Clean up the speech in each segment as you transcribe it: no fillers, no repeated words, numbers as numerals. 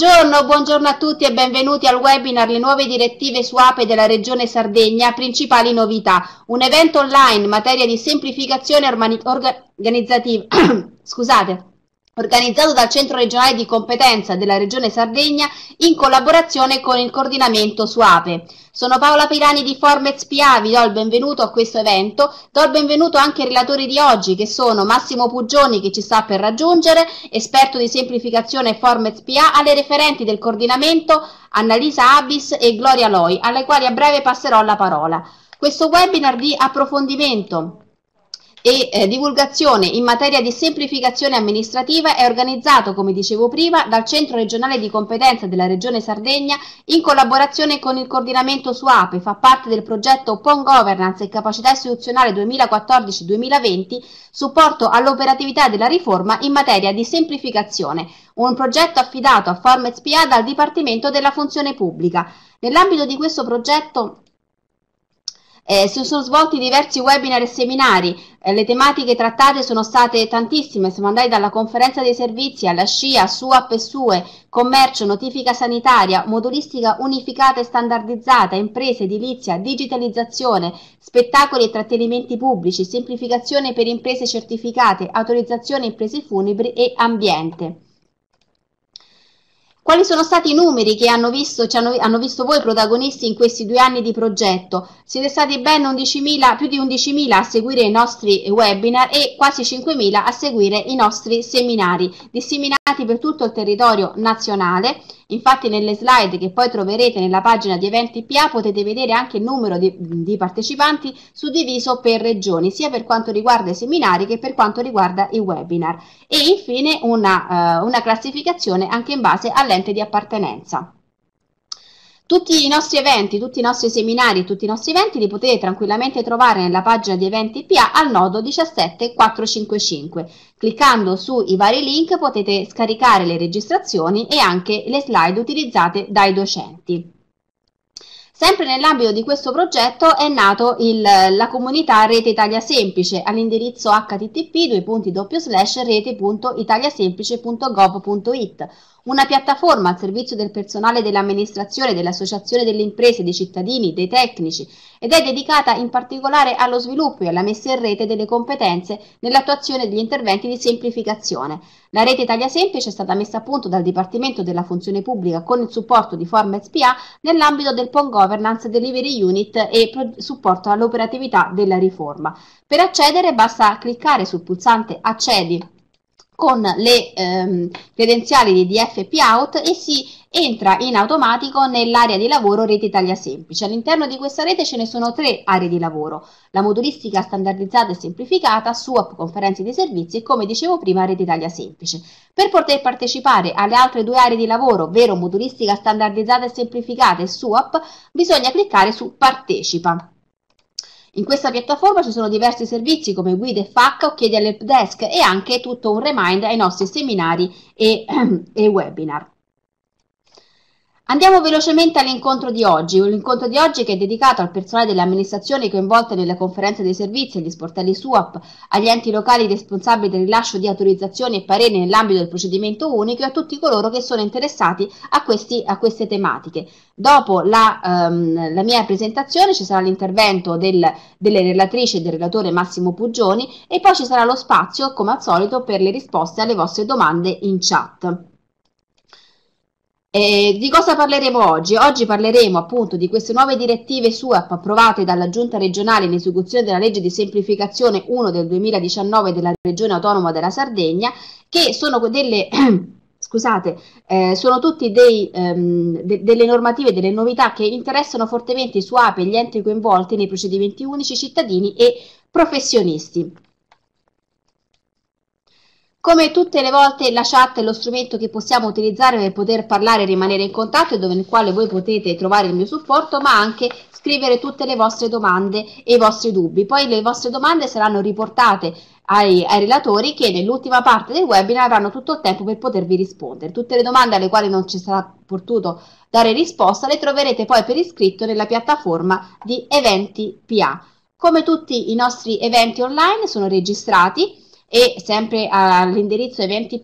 Buongiorno a tutti e benvenuti al webinar Le nuove direttive su APE della Regione Sardegna, principali novità. Un evento online in materia di semplificazione organizzativa, organizzato dal Centro Regionale di Competenza della Regione Sardegna in collaborazione con il coordinamento su APE. Sono Paola Pirani di Formez PA, vi do il benvenuto a questo evento, do il benvenuto anche ai relatori di oggi che sono Massimo Puggioni che ci sta per raggiungere, esperto di semplificazione Formez PA, alle referenti del coordinamento Annalisa Abis e Gloria Loi, alle quali a breve passerò la parola. Questo webinar di approfondimento e divulgazione in materia di semplificazione amministrativa è organizzato, come dicevo prima, dal Centro Regionale di Competenza della Regione Sardegna in collaborazione con il coordinamento su APE, fa parte del progetto PON Governance e Capacità Istituzionale 2014-2020, supporto all'operatività della riforma in materia di semplificazione, un progetto affidato a Formez PA dal Dipartimento della Funzione Pubblica. Nell'ambito di questo progetto si sono svolti diversi webinar e seminari, le tematiche trattate sono state tantissime, siamo andati dalla conferenza dei servizi alla SCIA, SUAP e SUE, commercio, notifica sanitaria, modulistica unificata e standardizzata, imprese, edilizia, digitalizzazione, spettacoli e trattenimenti pubblici, semplificazione per imprese certificate, autorizzazione imprese funebri e ambiente. Quali sono stati i numeri che hanno visto voi protagonisti in questi 2 anni di progetto? Siete stati ben più di 11.000 a seguire i nostri webinar e quasi 5.000 a seguire i nostri seminari, disseminati per tutto il territorio nazionale. Infatti nelle slide che poi troverete nella pagina di eventi PA potete vedere anche il numero di partecipanti suddiviso per regioni, sia per quanto riguarda i seminari che per quanto riguarda i webinar. E infine una classificazione anche in base all'ente di appartenenza. Tutti i nostri eventi, tutti i nostri seminari, tutti i nostri eventi li potete tranquillamente trovare nella pagina di eventi PA al nodo 17455. Cliccando sui vari link potete scaricare le registrazioni e anche le slide utilizzate dai docenti. Sempre nell'ambito di questo progetto è nato la comunità Rete Italia Semplice all'indirizzo http://rete.italiasemplice.gov.it, una piattaforma al servizio del personale dell'amministrazione, dell'associazione delle imprese, dei cittadini, dei tecnici ed è dedicata in particolare allo sviluppo e alla messa in rete delle competenze nell'attuazione degli interventi di semplificazione. La Rete Italia Semplice è stata messa a punto dal Dipartimento della Funzione Pubblica con il supporto di Formez PA nell'ambito del PON Governance Delivery Unit e supporto all'operatività della riforma. Per accedere basta cliccare sul pulsante Accedi con le credenziali di DFP Out e si entra in automatico nell'area di lavoro Rete Italia Semplice. All'interno di questa rete ce ne sono 3 aree di lavoro: la modulistica standardizzata e semplificata, SUAP conferenze dei servizi e, come dicevo prima, Rete Italia Semplice. Per poter partecipare alle altre 2 aree di lavoro, ovvero modulistica standardizzata e semplificata e SUAP, bisogna cliccare su Partecipa. In questa piattaforma ci sono diversi servizi come guide e FAQ o chiedi all'helpdesk e anche tutto un reminder ai nostri seminari e webinar. Andiamo velocemente all'incontro di oggi, l'incontro di oggi che è dedicato al personale delle amministrazioni coinvolte nelle conferenze dei servizi, agli sportelli SUAP, agli enti locali responsabili del rilascio di autorizzazioni e pareri nell'ambito del procedimento unico e a tutti coloro che sono interessati a queste tematiche. Dopo la mia presentazione ci sarà l'intervento delle relatrici e del relatore Massimo Puggioni e poi ci sarà lo spazio, come al solito, per le risposte alle vostre domande in chat. Di cosa parleremo oggi? Oggi parleremo appunto di queste nuove direttive SUAP approvate dalla Giunta regionale in esecuzione della legge di semplificazione 1 del 2019 della Regione Autonoma della Sardegna, che sono delle sono tutti delle normative, delle novità che interessano fortemente i SUAP e gli enti coinvolti nei procedimenti unici, cittadini e professionisti. Come tutte le volte la chat è lo strumento che possiamo utilizzare per poter parlare e rimanere in contatto e nel quale voi potete trovare il mio supporto, ma anche scrivere tutte le vostre domande e i vostri dubbi. Poi le vostre domande saranno riportate ai relatori che nell'ultima parte del webinar avranno tutto il tempo per potervi rispondere. Tutte le domande alle quali non ci sarà potuto dare risposta le troverete poi per iscritto nella piattaforma di Eventi PA. Come tutti i nostri eventi online sono registrati e sempre all'indirizzo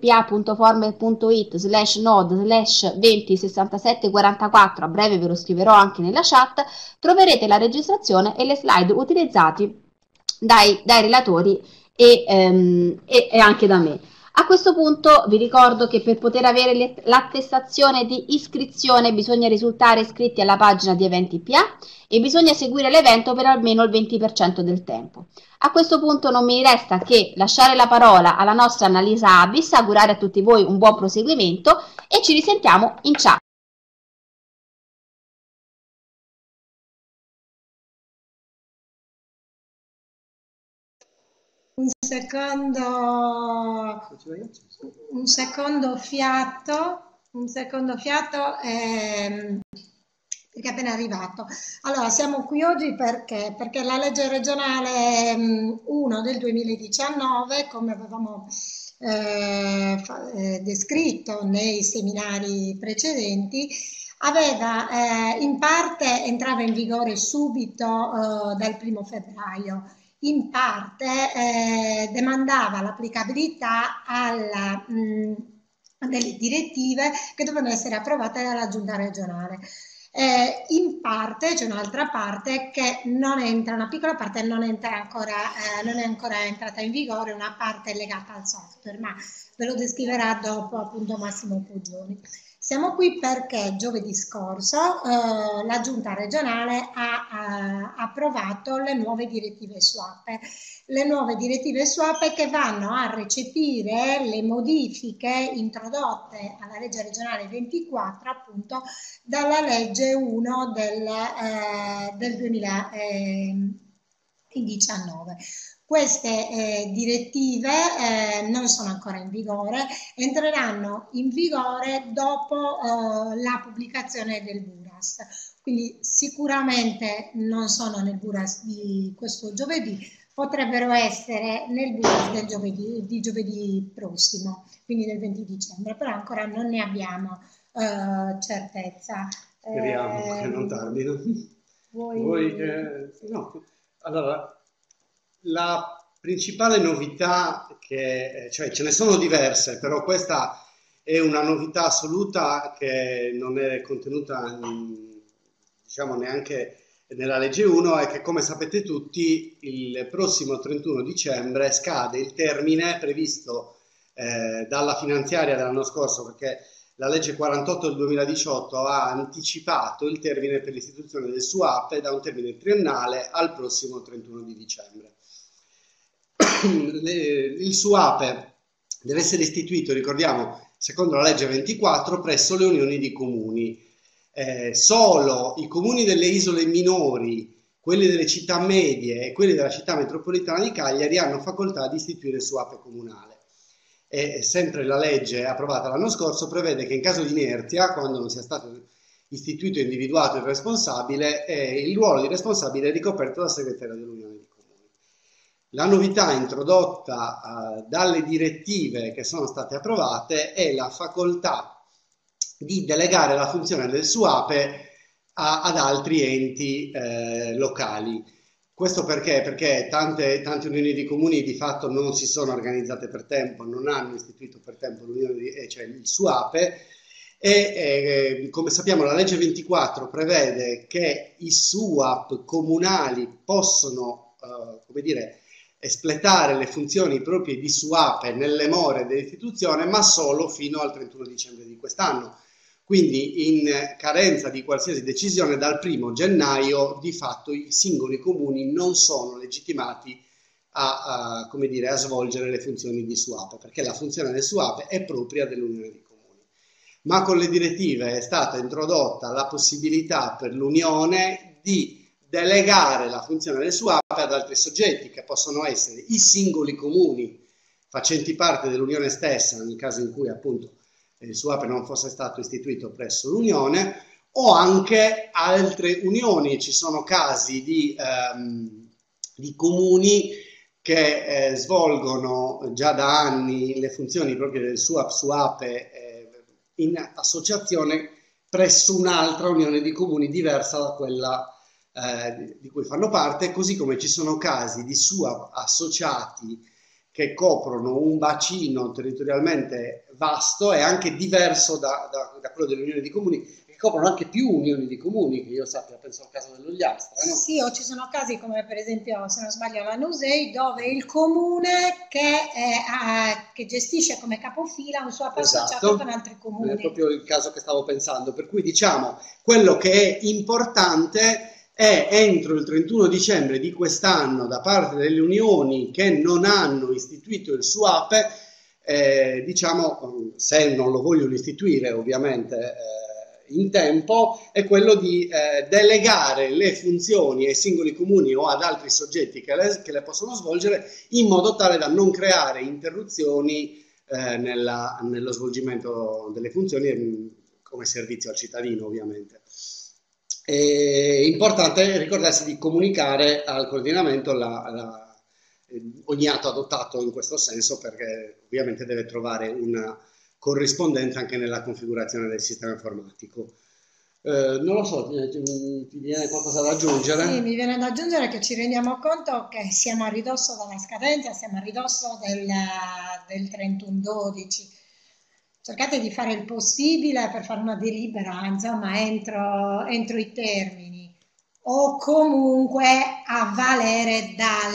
eventpa.former.it/node/206744, a breve ve lo scriverò anche nella chat, troverete la registrazione e le slide utilizzati dai relatori e anche da me. A questo punto vi ricordo che per poter avere l'attestazione di iscrizione bisogna risultare iscritti alla pagina di Eventi PA e bisogna seguire l'evento per almeno il 20% del tempo. A questo punto non mi resta che lasciare la parola alla nostra Annalisa Abis, augurare a tutti voi un buon proseguimento e ci risentiamo in chat. Un secondo fiato, perché è appena arrivato. Allora, siamo qui oggi perché la legge regionale 1 del 2019, come avevamo descritto nei seminari precedenti, in parte entrava in vigore subito dal 1° febbraio, in parte demandava l'applicabilità delle direttive che dovevano essere approvate dalla Giunta regionale. In parte c'è un'altra parte che non entra, una piccola parte non è ancora entrata in vigore, una parte è legata al software, ma ve lo descriverà dopo appunto Massimo Poggioni. Siamo qui perché giovedì scorso la Giunta regionale ha approvato le nuove direttive SUAPE. Le nuove direttive SUAPE che vanno a recepire le modifiche introdotte alla legge regionale 24 appunto dalla legge 1 del 2019. Queste direttive non sono ancora in vigore, entreranno in vigore dopo la pubblicazione del BURAS, quindi sicuramente non sono nel BURAS di questo giovedì, potrebbero essere nel BURAS di giovedì prossimo, quindi del 20 dicembre, però ancora non ne abbiamo certezza. Speriamo che non tardino. No. Allora, la principale novità, cioè ce ne sono diverse, però questa è una novità assoluta che non è contenuta diciamo neanche nella legge 1, è che, come sapete tutti, il prossimo 31 dicembre scade il termine previsto dalla finanziaria dell'anno scorso, perché la legge 48 del 2018 ha anticipato il termine per l'istituzione del SUAPE da un termine triennale al prossimo 31 di dicembre. Il SUAPE deve essere istituito, ricordiamo, secondo la legge 24, presso le unioni di comuni. Solo i comuni delle isole minori, quelli delle città medie e quelli della città metropolitana di Cagliari hanno facoltà di istituire il SUAPE comunale. E sempre la legge approvata l'anno scorso prevede che in caso di inerzia, quando non sia stato istituito e individuato il responsabile, il ruolo di responsabile è ricoperto dal segretario dell'Unione di Comuni. La novità introdotta dalle direttive che sono state approvate è la facoltà di delegare la funzione del SUAPE ad altri enti locali. Questo perché? Perché tante unioni di comuni di fatto non si sono organizzate per tempo, non hanno istituito per tempo cioè il SUAPE, e come sappiamo la legge 24 prevede che i SUAP comunali possono come dire, espletare le funzioni proprie di SUAPE nelle more dell'istituzione, ma solo fino al 31 dicembre di quest'anno. Quindi in carenza di qualsiasi decisione dal 1° gennaio di fatto i singoli comuni non sono legittimati come dire, a svolgere le funzioni di SUAPE, perché la funzione del SUAPE è propria dell'Unione di Comuni. Ma con le direttive è stata introdotta la possibilità per l'Unione di delegare la funzione del SUAPE ad altri soggetti, che possono essere i singoli comuni facenti parte dell'Unione stessa, nel caso in cui appunto il SUAPE non fosse stato istituito presso l'Unione, o anche altre unioni. Ci sono casi di comuni che svolgono già da anni le funzioni proprie del SUAPE in associazione presso un'altra unione di comuni diversa da quella di cui fanno parte, così come ci sono casi di SUAP associati che coprono un bacino territorialmente vasto e anche diverso da quello delle unioni di comuni, che coprono anche più unioni di comuni, che io sappia, penso al caso dell'Ogliastra, no? Sì, o ci sono casi come per esempio, se non sbaglio, la Nusei, dove il comune che gestisce come capofila un suo associato con altri È comuni. proprio il caso che stavo pensando, per cui diciamo, quello che è importante è entro il 31 dicembre di quest'anno da parte delle unioni che non hanno istituito il SUAPE, diciamo, se non lo vogliono istituire ovviamente in tempo, è quello di delegare le funzioni ai singoli comuni o ad altri soggetti che le possono svolgere in modo tale da non creare interruzioni nello svolgimento delle funzioni come servizio al cittadino ovviamente. È importante ricordarsi di comunicare al coordinamento ogni atto adottato in questo senso, perché ovviamente deve trovare una corrispondenza anche nella configurazione del sistema informatico. Non lo so, ti viene qualcosa da aggiungere? Sì, mi viene da aggiungere che ci rendiamo conto che siamo a ridosso della scadenza, siamo a ridosso del 31/12. Cercate di fare il possibile per fare una delibera, insomma, entro i termini, o comunque a valere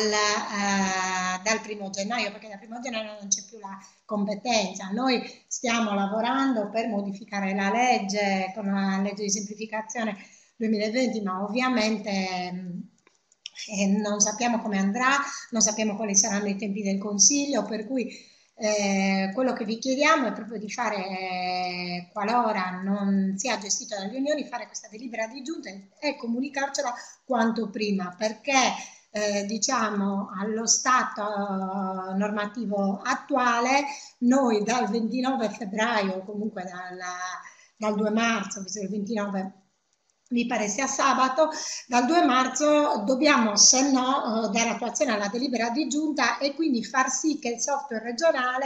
dal 1° gennaio, perché dal 1° gennaio non c'è più la competenza. Noi stiamo lavorando per modificare la legge con la legge di semplificazione 2020, ma ovviamente non sappiamo come andrà, non sappiamo quali saranno i tempi del Consiglio, per cui quello che vi chiediamo è proprio di fare, qualora non sia gestito dalle unioni, fare questa delibera di giunta e comunicarcela quanto prima, perché diciamo allo stato normativo attuale noi dal 29 febbraio, comunque dal 2 marzo, visto che il 29 mi pare sia sabato, dal 2 marzo dobbiamo, se no, dare attuazione alla delibera di giunta e quindi far sì che il software regionale,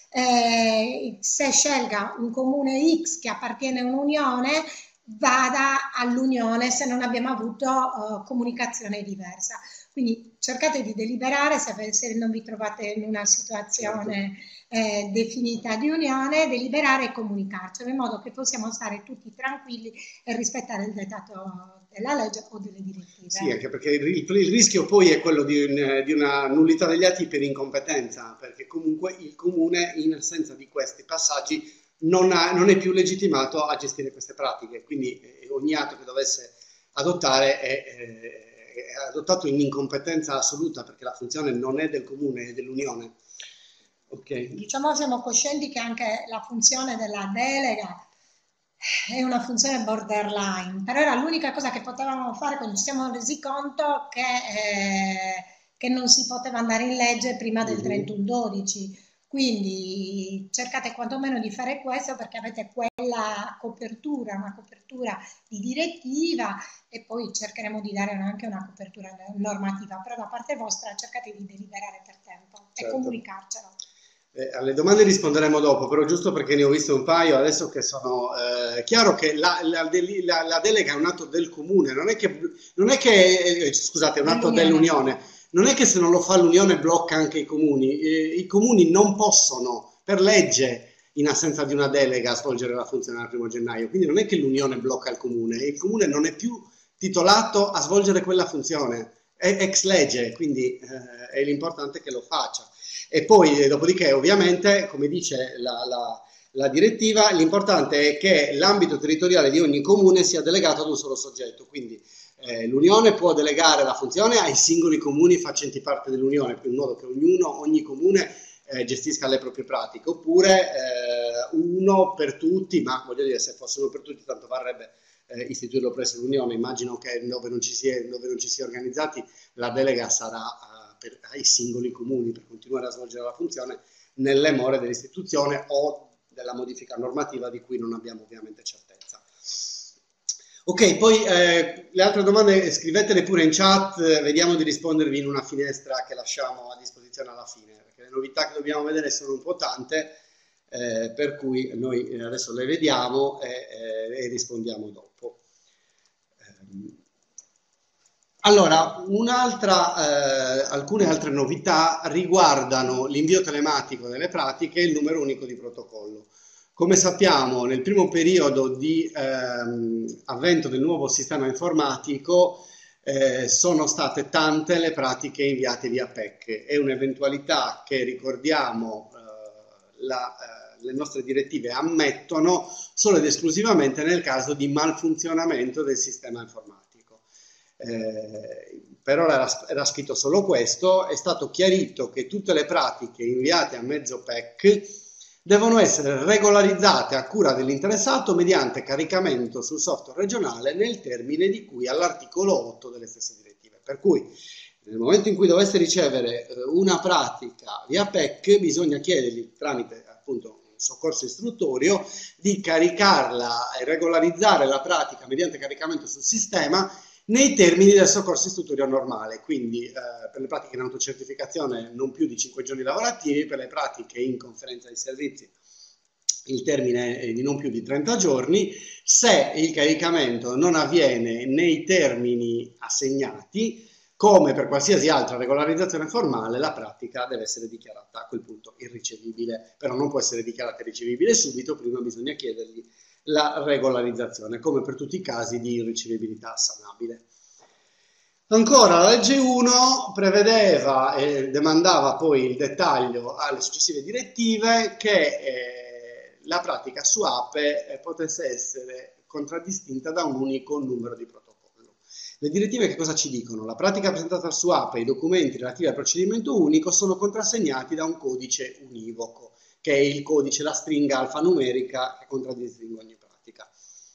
se scelga un comune X che appartiene a un'unione, vada all'unione se non abbiamo avuto comunicazione diversa. Quindi cercate di deliberare se non vi trovate in una situazione definita di unione, deliberare e comunicarcelo in modo che possiamo stare tutti tranquilli e rispettare il dettato della legge o delle direttive. Sì, anche perché il rischio poi è quello di una nullità degli atti per incompetenza, perché comunque il comune in assenza di questi passaggi non è più legittimato a gestire queste pratiche, quindi ogni atto che dovesse adottare è adottato in incompetenza assoluta, perché la funzione non è del comune, è dell'unione. Okay. Diciamo, siamo coscienti che anche la funzione della delega è una funzione borderline, però era l'unica cosa che potevamo fare quando ci siamo resi conto che non si poteva andare in legge prima del 31/12. Quindi cercate quantomeno di fare questo, perché avete quella copertura, una copertura di direttiva, e poi cercheremo di dare anche una copertura normativa, però da parte vostra cercate di deliberare per tempo e comunicarcelo. Alle domande risponderemo dopo, però giusto perché ne ho visto un paio adesso che sono chiaro che la delega è un atto del comune, non è che scusate, è un atto dell'unione, non è che se non lo fa l'unione blocca anche i comuni non possono per legge in assenza di una delega svolgere la funzione al 1° gennaio, quindi non è che l'unione blocca il comune non è più titolato a svolgere quella funzione, è ex legge, quindi è l'importante che lo faccia. E poi, dopodiché, ovviamente, come dice la direttiva, l'importante è che l'ambito territoriale di ogni comune sia delegato ad un solo soggetto. Quindi l'unione può delegare la funzione ai singoli comuni facenti parte dell'unione, in modo che ogni comune gestisca le proprie pratiche, oppure uno per tutti, ma voglio dire, se fosse uno per tutti, tanto varrebbe istituirlo presso l'unione. Immagino che dove non ci si è organizzati, la delega sarà ai singoli comuni per continuare a svolgere la funzione nelle more dell'istituzione o della modifica normativa di cui non abbiamo ovviamente certezza. Ok, poi le altre domande scrivetele pure in chat, vediamo di rispondervi in una finestra che lasciamo a disposizione alla fine, perché le novità che dobbiamo vedere sono un po' tante, per cui noi adesso le vediamo e rispondiamo dopo. Allora, alcune altre novità riguardano l'invio telematico delle pratiche e il numero unico di protocollo. Come sappiamo, nel primo periodo di avvento del nuovo sistema informatico sono state tante le pratiche inviate via PEC. È un'eventualità che, ricordiamo, le nostre direttive ammettono solo ed esclusivamente nel caso di malfunzionamento del sistema informatico. Per ora era scritto solo questo. È stato chiarito che tutte le pratiche inviate a mezzo PEC devono essere regolarizzate a cura dell'interessato mediante caricamento sul software regionale nel termine di cui all'articolo 8 delle stesse direttive. Per cui nel momento in cui dovesse ricevere una pratica via PEC, bisogna chiedergli tramite appunto un soccorso istruttorio di caricarla e regolarizzare la pratica mediante caricamento sul sistema nei termini del soccorso istruttorio normale, quindi per le pratiche in autocertificazione non più di 5 giorni lavorativi, per le pratiche in conferenza di servizi il termine è di non più di 30 giorni, se il caricamento non avviene nei termini assegnati, come per qualsiasi altra regolarizzazione formale, la pratica deve essere dichiarata a quel punto irricevibile, però non può essere dichiarata irricevibile subito, prima bisogna chiedergli la regolarizzazione, come per tutti i casi di irricevibilità sanabile. Ancora, la legge 1 prevedeva e demandava poi il dettaglio alle successive direttive che la pratica su APE potesse essere contraddistinta da un unico numero di protocollo. Le direttive che cosa ci dicono? La pratica presentata su APE e i documenti relativi al procedimento unico sono contrassegnati da un codice univoco, che è il codice, la stringa alfanumerica che contraddistingue ogni pratica,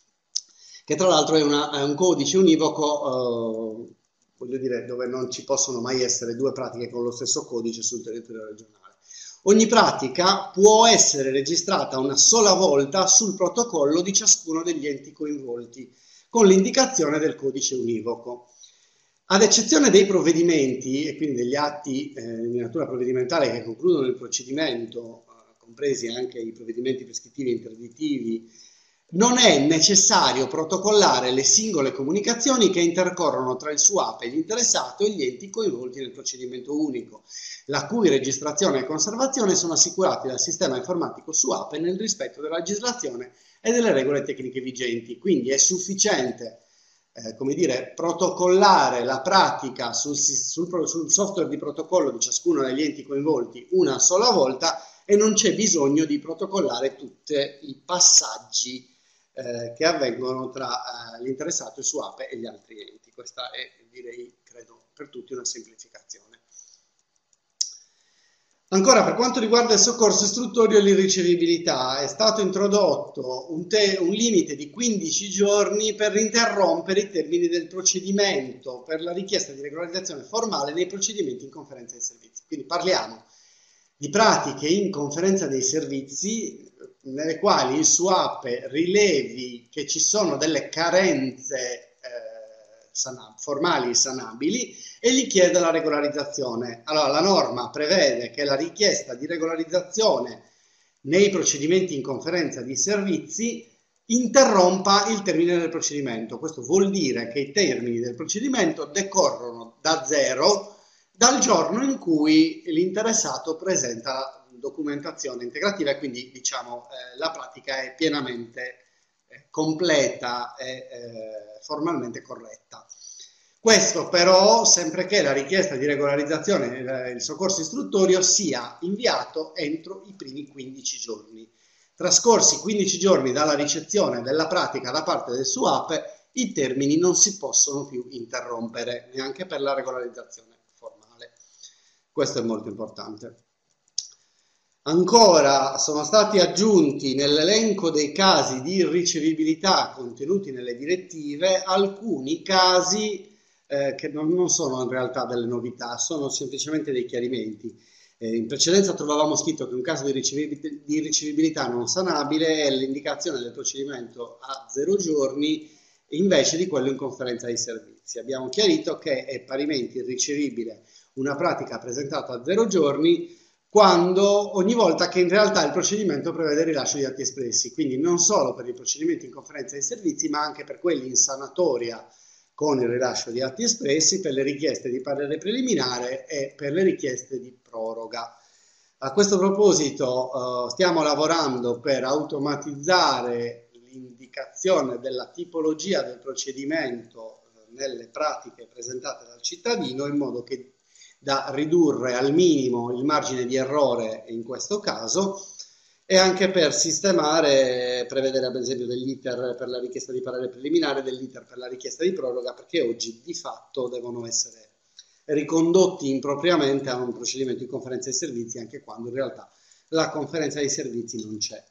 che tra l'altro è un codice univoco, voglio dire, dove non ci possono mai essere due pratiche con lo stesso codice sul territorio regionale. Ogni pratica può essere registrata una sola volta sul protocollo di ciascuno degli enti coinvolti, con l'indicazione del codice univoco. Ad eccezione dei provvedimenti, e quindi degli atti di natura provvedimentale che concludono il procedimento, compresi anche i provvedimenti prescrittivi e interdittivi, non è necessario protocollare le singole comunicazioni che intercorrono tra il SUAP e l'interessato e gli enti coinvolti nel procedimento unico, la cui registrazione e conservazione sono assicurati dal sistema informatico SUAP nel rispetto della legislazione e delle regole tecniche vigenti. Quindi è sufficiente come dire, protocollare la pratica sul software di protocollo di ciascuno degli enti coinvolti una sola volta e non c'è bisogno di protocollare tutti i passaggi che avvengono tra l'interessato, il SUAP e gli altri enti. Questa è, direi, credo, per tutti una semplificazione. Ancora, per quanto riguarda il soccorso istruttorio e l'irricevibilità, è stato introdotto un limite di 15 giorni per interrompere i termini del procedimento per la richiesta di regolarizzazione formale nei procedimenti in conferenza dei servizi. Quindi parliamo di pratiche in conferenza dei servizi nelle quali il SUAP rilevi che ci sono delle carenze formali sanabili e gli chiede la regolarizzazione. Allora, la norma prevede che la richiesta di regolarizzazione nei procedimenti in conferenza di servizi interrompa il termine del procedimento. Questo vuol dire che i termini del procedimento decorrono da zero dal giorno in cui l'interessato presenta documentazione integrativa e quindi, diciamo, la pratica è pienamente completa e formalmente corretta. Questo però sempre che la richiesta di regolarizzazione, il soccorso istruttorio, sia inviato entro i primi 15 giorni. Trascorsi 15 giorni dalla ricezione della pratica da parte del SUAP, i termini non si possono più interrompere, neanche per la regolarizzazione formale. Questo è molto importante. Ancora sono stati aggiunti nell'elenco dei casi di irricevibilità contenuti nelle direttive alcuni casi che non sono in realtà delle novità, sono semplicemente dei chiarimenti. In precedenza trovavamo scritto che un caso di irricevibilità non sanabile è l'indicazione del procedimento a 0 giorni invece di quello in conferenza dei servizi. Abbiamo chiarito che è parimenti irricevibile una pratica presentata a 0 giorni ogni volta che in realtà il procedimento prevede il rilascio di atti espressi, quindi non solo per i procedimenti in conferenza dei servizi, ma anche per quelli in sanatoria con il rilascio di atti espressi per le richieste di parere preliminare e per le richieste di proroga. A questo proposito stiamo lavorando per automatizzare l'indicazione della tipologia del procedimento nelle pratiche presentate dal cittadino, in modo che da ridurre al minimo il margine di errore in questo caso, e anche per sistemare, prevedere ad esempio degli iter per la richiesta di parere preliminare, degli iter per la richiesta di proroga, perché oggi di fatto devono essere ricondotti impropriamente a un procedimento di conferenza di servizi, anche quando in realtà la conferenza dei servizi non c'è.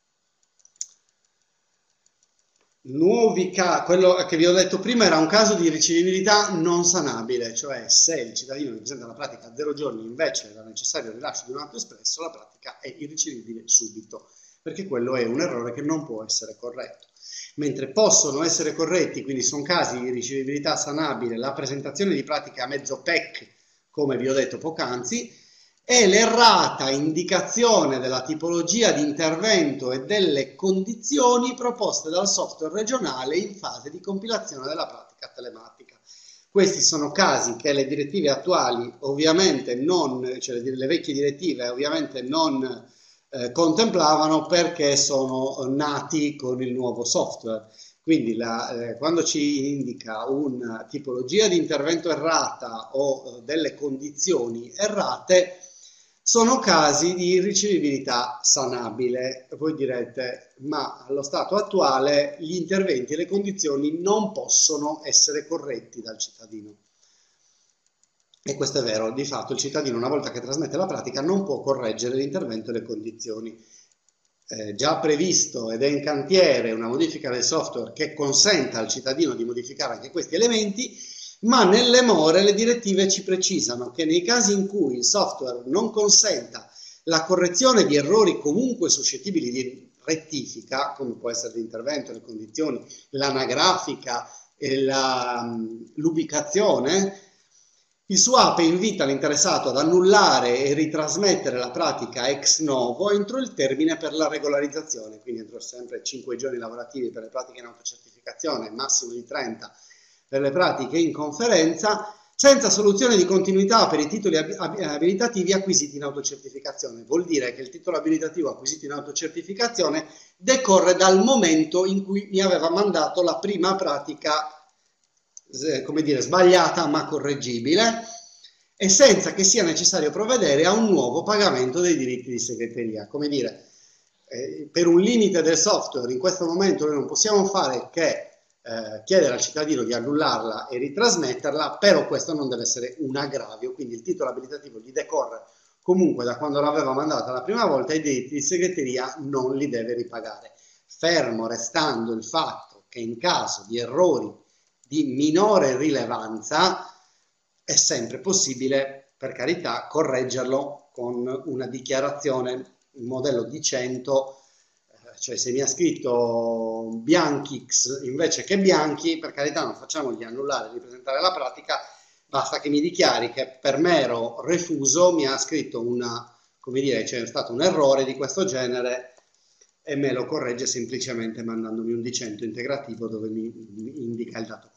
Quello che vi ho detto prima era un caso di ricevibilità non sanabile, cioè se il cittadino mi presenta la pratica a 0 giorni invece era necessario il rilascio di un atto espresso, la pratica è irricevibile subito, perché quello è un errore che non può essere corretto. Mentre possono essere corretti, quindi sono casi di ricevibilità sanabile, la presentazione di pratiche a mezzo PEC, come vi ho detto poc'anzi, e l'errata indicazione della tipologia di intervento e delle condizioni proposte dal software regionale in fase di compilazione della pratica telematica. Questi sono casi che le direttive attuali ovviamente non, cioè le vecchie direttive ovviamente non contemplavano, perché sono nati con il nuovo software. Quindi quando ci indica una tipologia di intervento errata o delle condizioni errate, sono casi di ricevibilità sanabile. Voi direte, ma allo stato attuale gli interventi e le condizioni non possono essere corretti dal cittadino. E questo è vero, di fatto il cittadino, una volta che trasmette la pratica, non può correggere l'intervento e le condizioni. Già previsto ed è in cantiere una modifica del software che consenta al cittadino di modificare anche questi elementi, ma nelle more le direttive ci precisano che nei casi in cui il software non consenta la correzione di errori comunque suscettibili di rettifica, come può essere l'intervento, le condizioni, l'anagrafica e l'ubicazione, il SUAPE invita l'interessato ad annullare e ritrasmettere la pratica ex novo entro il termine per la regolarizzazione, quindi entro sempre 5 giorni lavorativi per le pratiche in autocertificazione, massimo di 30 per le pratiche in conferenza, senza soluzione di continuità per i titoli abilitativi acquisiti in autocertificazione. Vuol dire che il titolo abilitativo acquisito in autocertificazione decorre dal momento in cui mi aveva mandato la prima pratica, come dire, sbagliata ma correggibile, e senza che sia necessario provvedere a un nuovo pagamento dei diritti di segreteria. Come dire, per un limite del software in questo momento noi non possiamo fare che chiedere al cittadino di annullarla e ritrasmetterla, però questo non deve essere un aggravio, quindi il titolo abilitativo gli decorre comunque da quando l'aveva mandata la prima volta e i diritti di segreteria non li deve ripagare, fermo restando il fatto che in caso di errori di minore rilevanza è sempre possibile, per carità, correggerlo con una dichiarazione, un modello di 100. Cioè se mi ha scritto Bianchix invece che Bianchi, per carità non facciamogli annullare e ripresentare la pratica, basta che mi dichiari che per mero refuso mi ha scritto come dire, c'è stato un errore di questo genere e me lo corregge semplicemente mandandomi un D100 integrativo dove mi indica il dato corretto.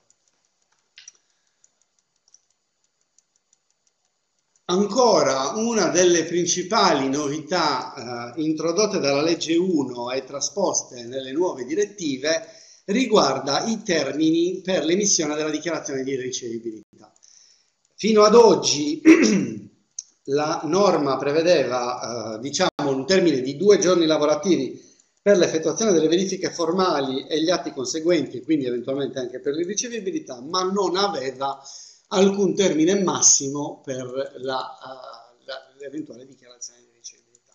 Ancora una delle principali novità introdotte dalla legge 1 e trasposte nelle nuove direttive riguarda i termini per l'emissione della dichiarazione di ricevibilità. Fino ad oggi la norma prevedeva un termine di 2 giorni lavorativi per l'effettuazione delle verifiche formali e gli atti conseguenti, e quindi eventualmente anche per l'irricevibilità, ma non aveva alcun termine massimo per l'eventuale dichiarazione di ricevibilità.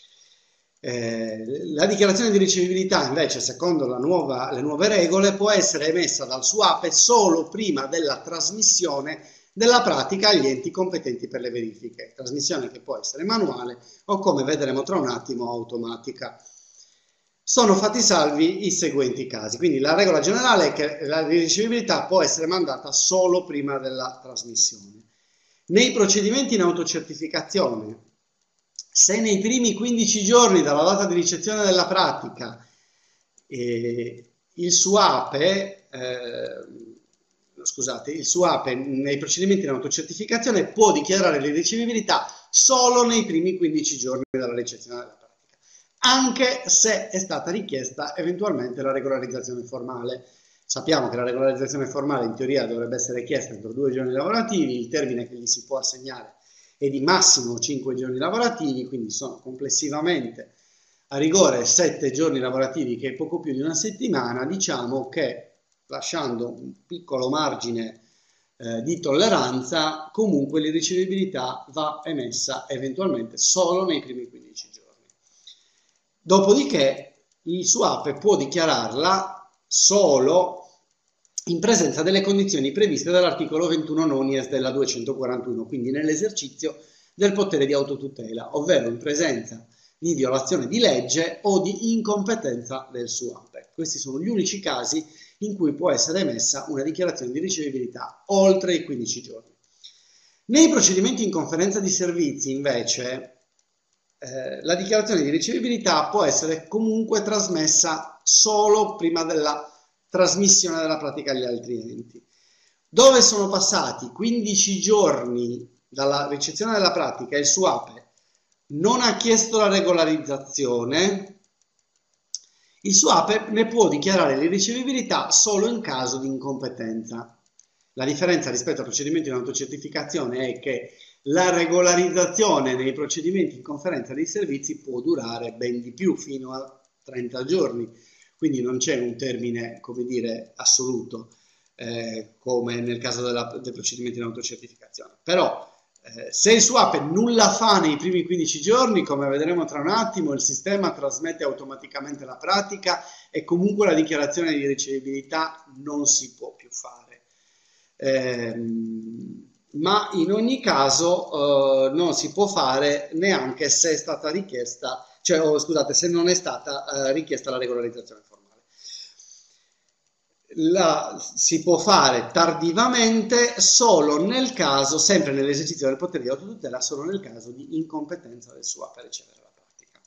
La dichiarazione di ricevibilità invece, secondo le nuove regole, può essere emessa dal SUAPE solo prima della trasmissione della pratica agli enti competenti per le verifiche, trasmissione che può essere manuale o, come vedremo tra un attimo, automatica. Sono fatti salvi i seguenti casi. Quindi la regola generale è che la ricevibilità può essere mandata solo prima della trasmissione. Nei procedimenti in autocertificazione, se nei primi 15 giorni dalla data di ricezione della pratica il SUAPE scusate, il SUAPE nei procedimenti in autocertificazione può dichiarare l'irricevibilità solo nei primi 15 giorni dalla ricezione della pratica, anche se è stata richiesta eventualmente la regolarizzazione formale. Sappiamo che la regolarizzazione formale in teoria dovrebbe essere chiesta entro 2 giorni lavorativi, il termine che gli si può assegnare è di massimo 5 giorni lavorativi, quindi sono complessivamente a rigore 7 giorni lavorativi, che è poco più di una settimana. Diciamo che, lasciando un piccolo margine di tolleranza, comunque l'irricevibilità va emessa eventualmente solo nei primi 15 giorni. Dopodiché il SUAPE può dichiararla solo in presenza delle condizioni previste dall'articolo 21 nonies della 241, quindi nell'esercizio del potere di autotutela, ovvero in presenza di violazione di legge o di incompetenza del SUAPE. Questi sono gli unici casi in cui può essere emessa una dichiarazione di ricevibilità oltre i 15 giorni. Nei procedimenti in conferenza di servizi, invece, la dichiarazione di ricevibilità può essere comunque trasmessa solo prima della trasmissione della pratica agli altri enti. Dove sono passati 15 giorni dalla ricezione della pratica e il SUAPE non ha chiesto la regolarizzazione, il SUAPE ne può dichiarare l'irricevibilità solo in caso di incompetenza. La differenza rispetto al procedimento in autocertificazione è che la regolarizzazione nei procedimenti in conferenza dei servizi può durare ben di più, fino a 30 giorni, quindi non c'è un termine, come dire, assoluto, come nel caso del procedimento in autocertificazione. Però se il SUAPE nulla fa nei primi 15 giorni, come vedremo tra un attimo, il sistema trasmette automaticamente la pratica e comunque la dichiarazione di ricevibilità non si può più fare. Ma in ogni caso non si può fare neanche se è stata richiesta, cioè, scusate, se non è stata richiesta la regolarizzazione formale. Si può fare tardivamente solo nel caso, sempre nell'esercizio del potere di autotutela, solo nel caso di incompetenza del SUAPE a ricevere la pratica.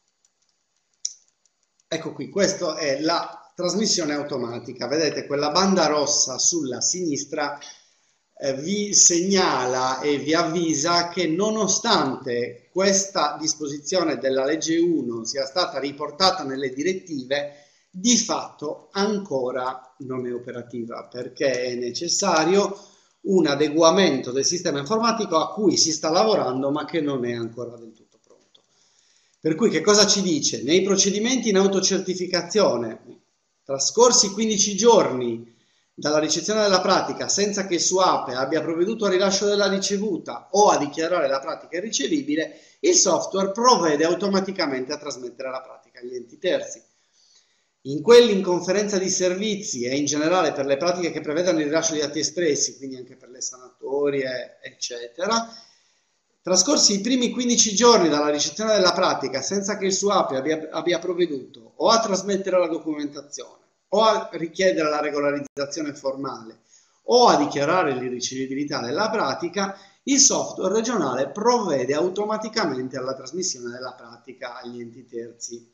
Ecco qui, questa è la trasmissione automatica. Vedete, quella banda rossa sulla sinistra vi segnala e vi avvisa che, nonostante questa disposizione della legge 1 sia stata riportata nelle direttive, di fatto ancora non è operativa, perché è necessario un adeguamento del sistema informatico a cui si sta lavorando, ma che non è ancora del tutto pronto. Per cui che cosa ci dice? Nei procedimenti in autocertificazione, trascorsi 15 giorni dalla ricezione della pratica senza che il SUAPE abbia provveduto al rilascio della ricevuta o a dichiarare la pratica irricevibile, il software provvede automaticamente a trasmettere la pratica agli enti terzi. In quelli in conferenza di servizi e in generale per le pratiche che prevedono il rilascio di atti espressi, quindi anche per le sanatorie, eccetera, trascorsi i primi 15 giorni dalla ricezione della pratica senza che il SUAPE abbia provveduto o a trasmettere la documentazione, o a richiedere la regolarizzazione formale, o a dichiarare l'irricevibilità della pratica, il software regionale provvede automaticamente alla trasmissione della pratica agli enti terzi.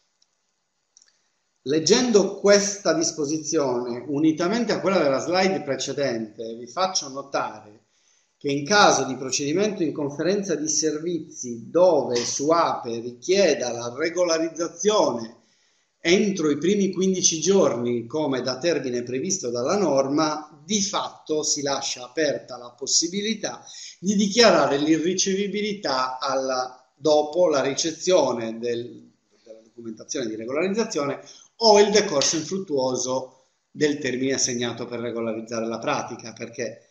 Leggendo questa disposizione, unitamente a quella della slide precedente, vi faccio notare che in caso di procedimento in conferenza di servizi dove il SUAPE richieda la regolarizzazione entro i primi 15 giorni, come da termine previsto dalla norma, di fatto si lascia aperta la possibilità di dichiarare l'irricevibilità dopo la ricezione della documentazione di regolarizzazione o il decorso infruttuoso del termine assegnato per regolarizzare la pratica, perché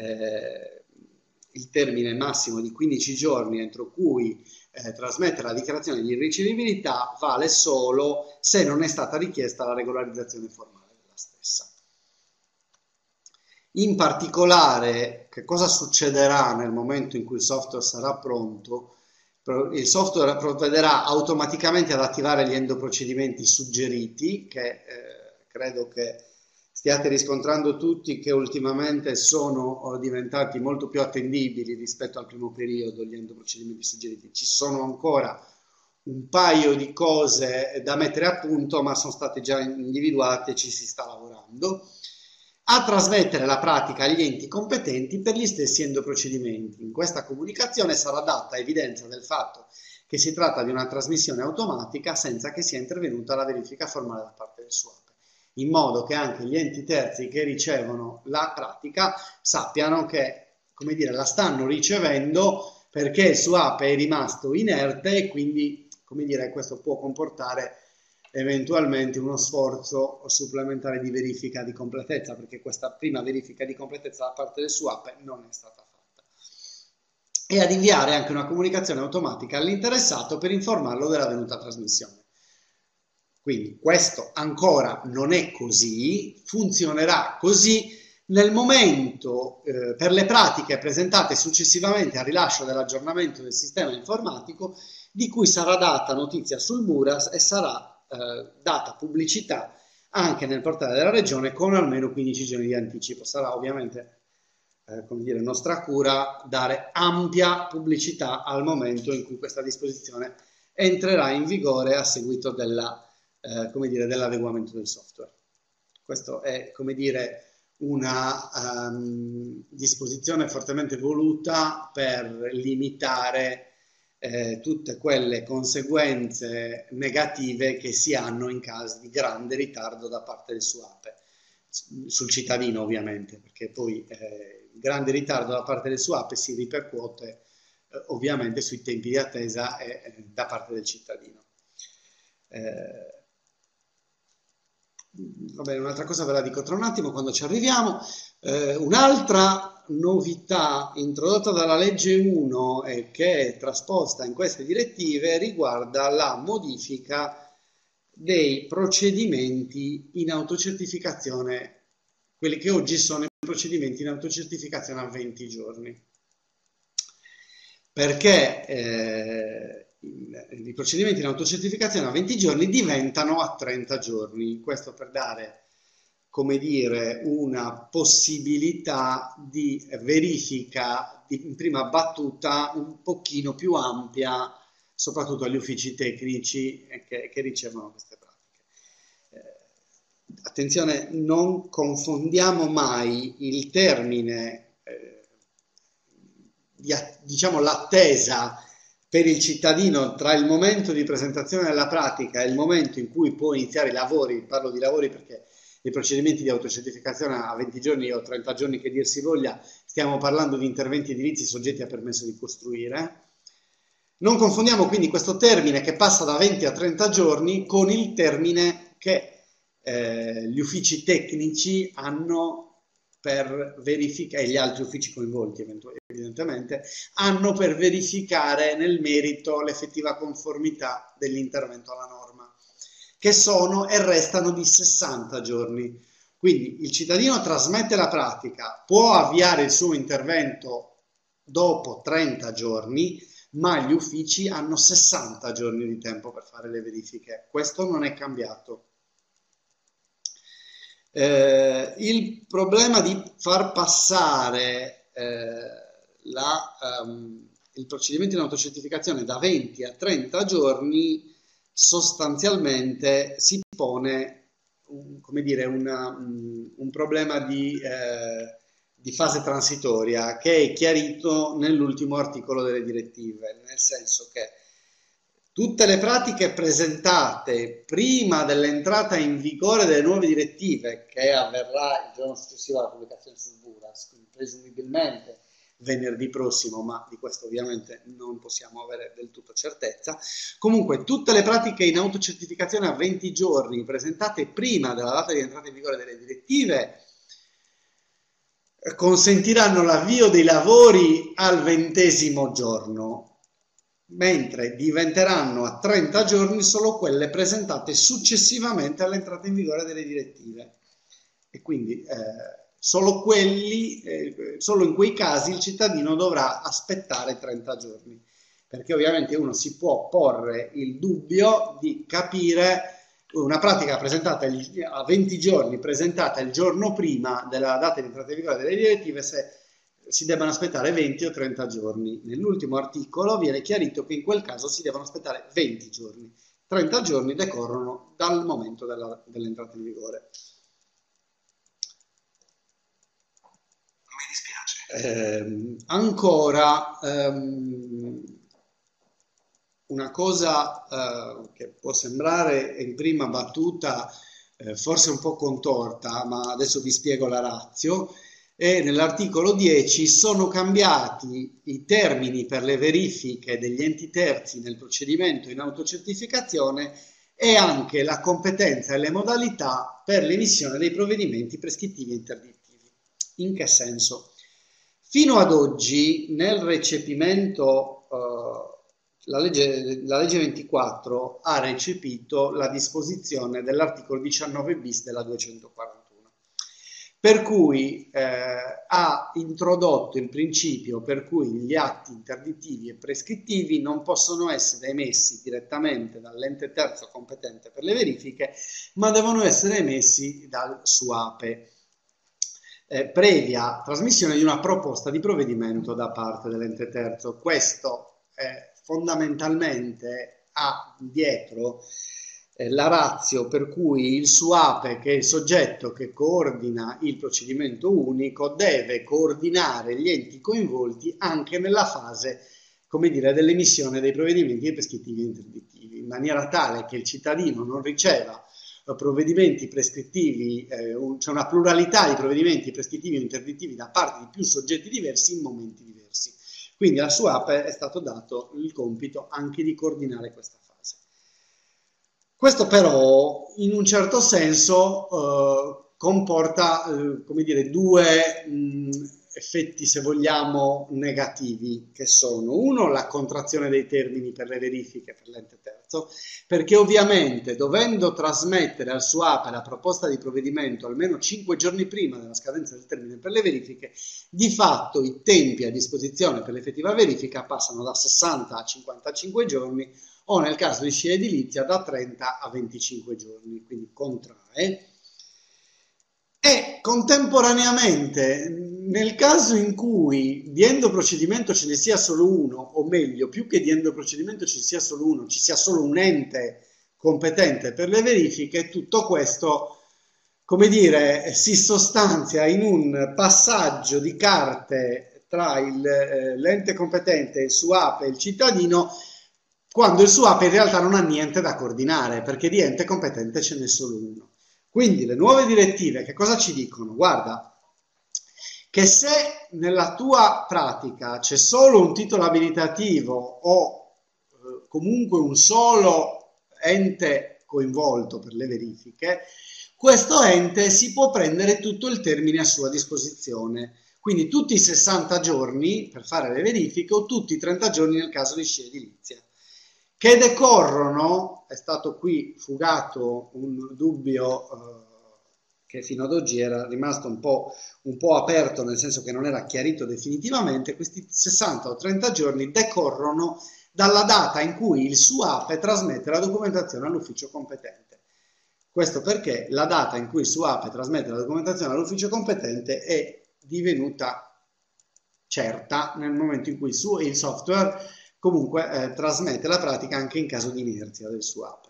il termine massimo di 15 giorni entro cui trasmettere la dichiarazione di irricevibilità vale solo se non è stata richiesta la regolarizzazione formale della stessa. In particolare, che cosa succederà nel momento in cui il software sarà pronto? Il software provvederà automaticamente ad attivare gli endoprocedimenti suggeriti, che credo che stiate riscontrando tutti che ultimamente sono diventati molto più attendibili rispetto al primo periodo, gli endoprocedimenti suggeriti. Ci sono ancora un paio di cose da mettere a punto, ma sono state già individuate e ci si sta lavorando. a trasmettere la pratica agli enti competenti per gli stessi endoprocedimenti. In questa comunicazione sarà data evidenza del fatto che si tratta di una trasmissione automatica senza che sia intervenuta la verifica formale da parte del SUAPE, in modo che anche gli enti terzi che ricevono la pratica sappiano che, come dire, la stanno ricevendo perché il SUAPE è rimasto inerte e quindi, come dire, questo può comportare eventualmente uno sforzo supplementare di verifica di completezza, perché questa prima verifica di completezza da parte del SUAPE non è stata fatta. E ad inviare anche una comunicazione automatica all'interessato per informarlo dell'avvenuta trasmissione. Quindi questo ancora non è così, funzionerà così nel momento per le pratiche presentate successivamente al rilascio dell'aggiornamento del sistema informatico, di cui sarà data notizia sul MURAS e sarà data pubblicità anche nel portale della regione con almeno 15 giorni di anticipo. Sarà ovviamente come dire, nostra cura dare ampia pubblicità al momento in cui questa disposizione entrerà in vigore a seguito della, come dire, dell'adeguamento del software. Questo è, come dire, una disposizione fortemente voluta per limitare tutte quelle conseguenze negative che si hanno in caso di grande ritardo da parte del SUAPE, sul cittadino ovviamente, perché poi il grande ritardo da parte del SUAPE si ripercuote ovviamente sui tempi di attesa da parte del cittadino. Va bene, un'altra cosa ve la dico tra un attimo quando ci arriviamo. Un'altra novità introdotta dalla legge 1 e che è trasposta in queste direttive riguarda la modifica dei procedimenti in autocertificazione, quelli che oggi sono i procedimenti in autocertificazione a 20 giorni. Perché i procedimenti in autocertificazione a 20 giorni diventano a 30 giorni. Questo per dare, come dire, una possibilità di verifica in prima battuta un pochino più ampia, soprattutto agli uffici tecnici che ricevono queste pratiche. Attenzione, non confondiamo mai il termine, diciamo l'attesa per il cittadino tra il momento di presentazione della pratica e il momento in cui può iniziare i lavori. Parlo di lavori perché i procedimenti di autocertificazione a 20 giorni o 30 giorni che dir si voglia, stiamo parlando di interventi edilizi soggetti a permesso di costruire. Non confondiamo quindi questo termine che passa da 20 a 30 giorni con il termine che gli uffici tecnici hanno per verificare, e gli altri uffici coinvolti evidentemente, hanno per verificare nel merito l'effettiva conformità dell'intervento alla norma, che sono e restano di 60 giorni. Quindi il cittadino trasmette la pratica, può avviare il suo intervento dopo 30 giorni, ma gli uffici hanno 60 giorni di tempo per fare le verifiche. Questo non è cambiato. Il problema di far passare il procedimento in autocertificazione da 20 a 30 giorni sostanzialmente si pone come dire, un problema di fase transitoria che è chiarito nell'ultimo articolo delle direttive, nel senso che tutte le pratiche presentate prima dell'entrata in vigore delle nuove direttive, che avverrà il giorno successivo alla pubblicazione sul BURAS, quindi presumibilmente venerdì prossimo, ma di questo ovviamente non possiamo avere del tutto certezza. Comunque tutte le pratiche in autocertificazione a 20 giorni presentate prima della data di entrata in vigore delle direttive consentiranno l'avvio dei lavori al 20° giorno, mentre diventeranno a 30 giorni solo quelle presentate successivamente all'entrata in vigore delle direttive. E quindi solo in quei casi il cittadino dovrà aspettare 30 giorni, perché ovviamente uno si può porre il dubbio di capire una pratica presentata a 20 giorni, presentata il giorno prima della data di entrata in vigore delle direttive, se si debbano aspettare 20 o 30 giorni. Nell'ultimo articolo viene chiarito che in quel caso si devono aspettare 20 giorni. 30 giorni decorrono dal momento dell'entrata in vigore. Ancora, una cosa che può sembrare in prima battuta forse un po' contorta, ma adesso vi spiego la ratio. E nell'articolo 10 sono cambiati i termini per le verifiche degli enti terzi nel procedimento in autocertificazione e anche la competenza e le modalità per l'emissione dei provvedimenti prescrittivi e interdittivi. In che senso? Fino ad oggi nel recepimento la legge 24 ha recepito la disposizione dell'articolo 19 bis della 241. Per cui ha introdotto il principio per cui gli atti interdittivi e prescrittivi non possono essere emessi direttamente dall'ente terzo competente per le verifiche, ma devono essere emessi dal SUAPE, previa trasmissione di una proposta di provvedimento da parte dell'ente terzo. Questo fondamentalmente ha dietro la ratio per cui il SUAPE, che è il soggetto che coordina il procedimento unico, deve coordinare gli enti coinvolti anche nella fase, come dire, dell'emissione dei provvedimenti prescrittivi e interdittivi, in maniera tale che il cittadino non riceva provvedimenti prescrittivi, c'è una pluralità di provvedimenti prescrittivi o interdittivi da parte di più soggetti diversi in momenti diversi. Quindi al SUAPE è stato dato il compito anche di coordinare questa fase. Questo però in un certo senso comporta come dire, due effetti, se vogliamo, negativi, che sono: uno, la contrazione dei termini per le verifiche per l'ente terzo, perché ovviamente dovendo trasmettere al SUAPE la proposta di provvedimento almeno 5 giorni prima della scadenza del termine per le verifiche, di fatto i tempi a disposizione per l'effettiva verifica passano da 60 a 55 giorni, o nel caso di scia edilizia da 30 a 25 giorni, quindi contrae. E contemporaneamente, nel caso in cui di endoprocedimento ce ne sia solo uno, o meglio, più che di endoprocedimento ci sia solo uno, ci sia solo un ente competente per le verifiche, tutto questo, come dire, si sostanzia in un passaggio di carte tra l'ente competente, il SUAPE e il cittadino, quando il SUAPE in realtà non ha niente da coordinare, perché di ente competente ce n'è solo uno. Quindi le nuove direttive che cosa ci dicono? Guarda, che se nella tua pratica c'è solo un titolo abilitativo o comunque un solo ente coinvolto per le verifiche, questo ente si può prendere tutto il termine a sua disposizione, quindi tutti i 60 giorni per fare le verifiche o tutti i 30 giorni nel caso di scia edilizia, che decorrono. È stato qui fugato un dubbio che fino ad oggi era rimasto un po' aperto, nel senso che non era chiarito definitivamente. Questi 60 o 30 giorni decorrono dalla data in cui il SUAPE trasmette la documentazione all'ufficio competente. Questo perché la data in cui il SUAPE trasmette la documentazione all'ufficio competente è divenuta certa nel momento in cui il software comunque trasmette la pratica anche in caso di inerzia del SUAPE.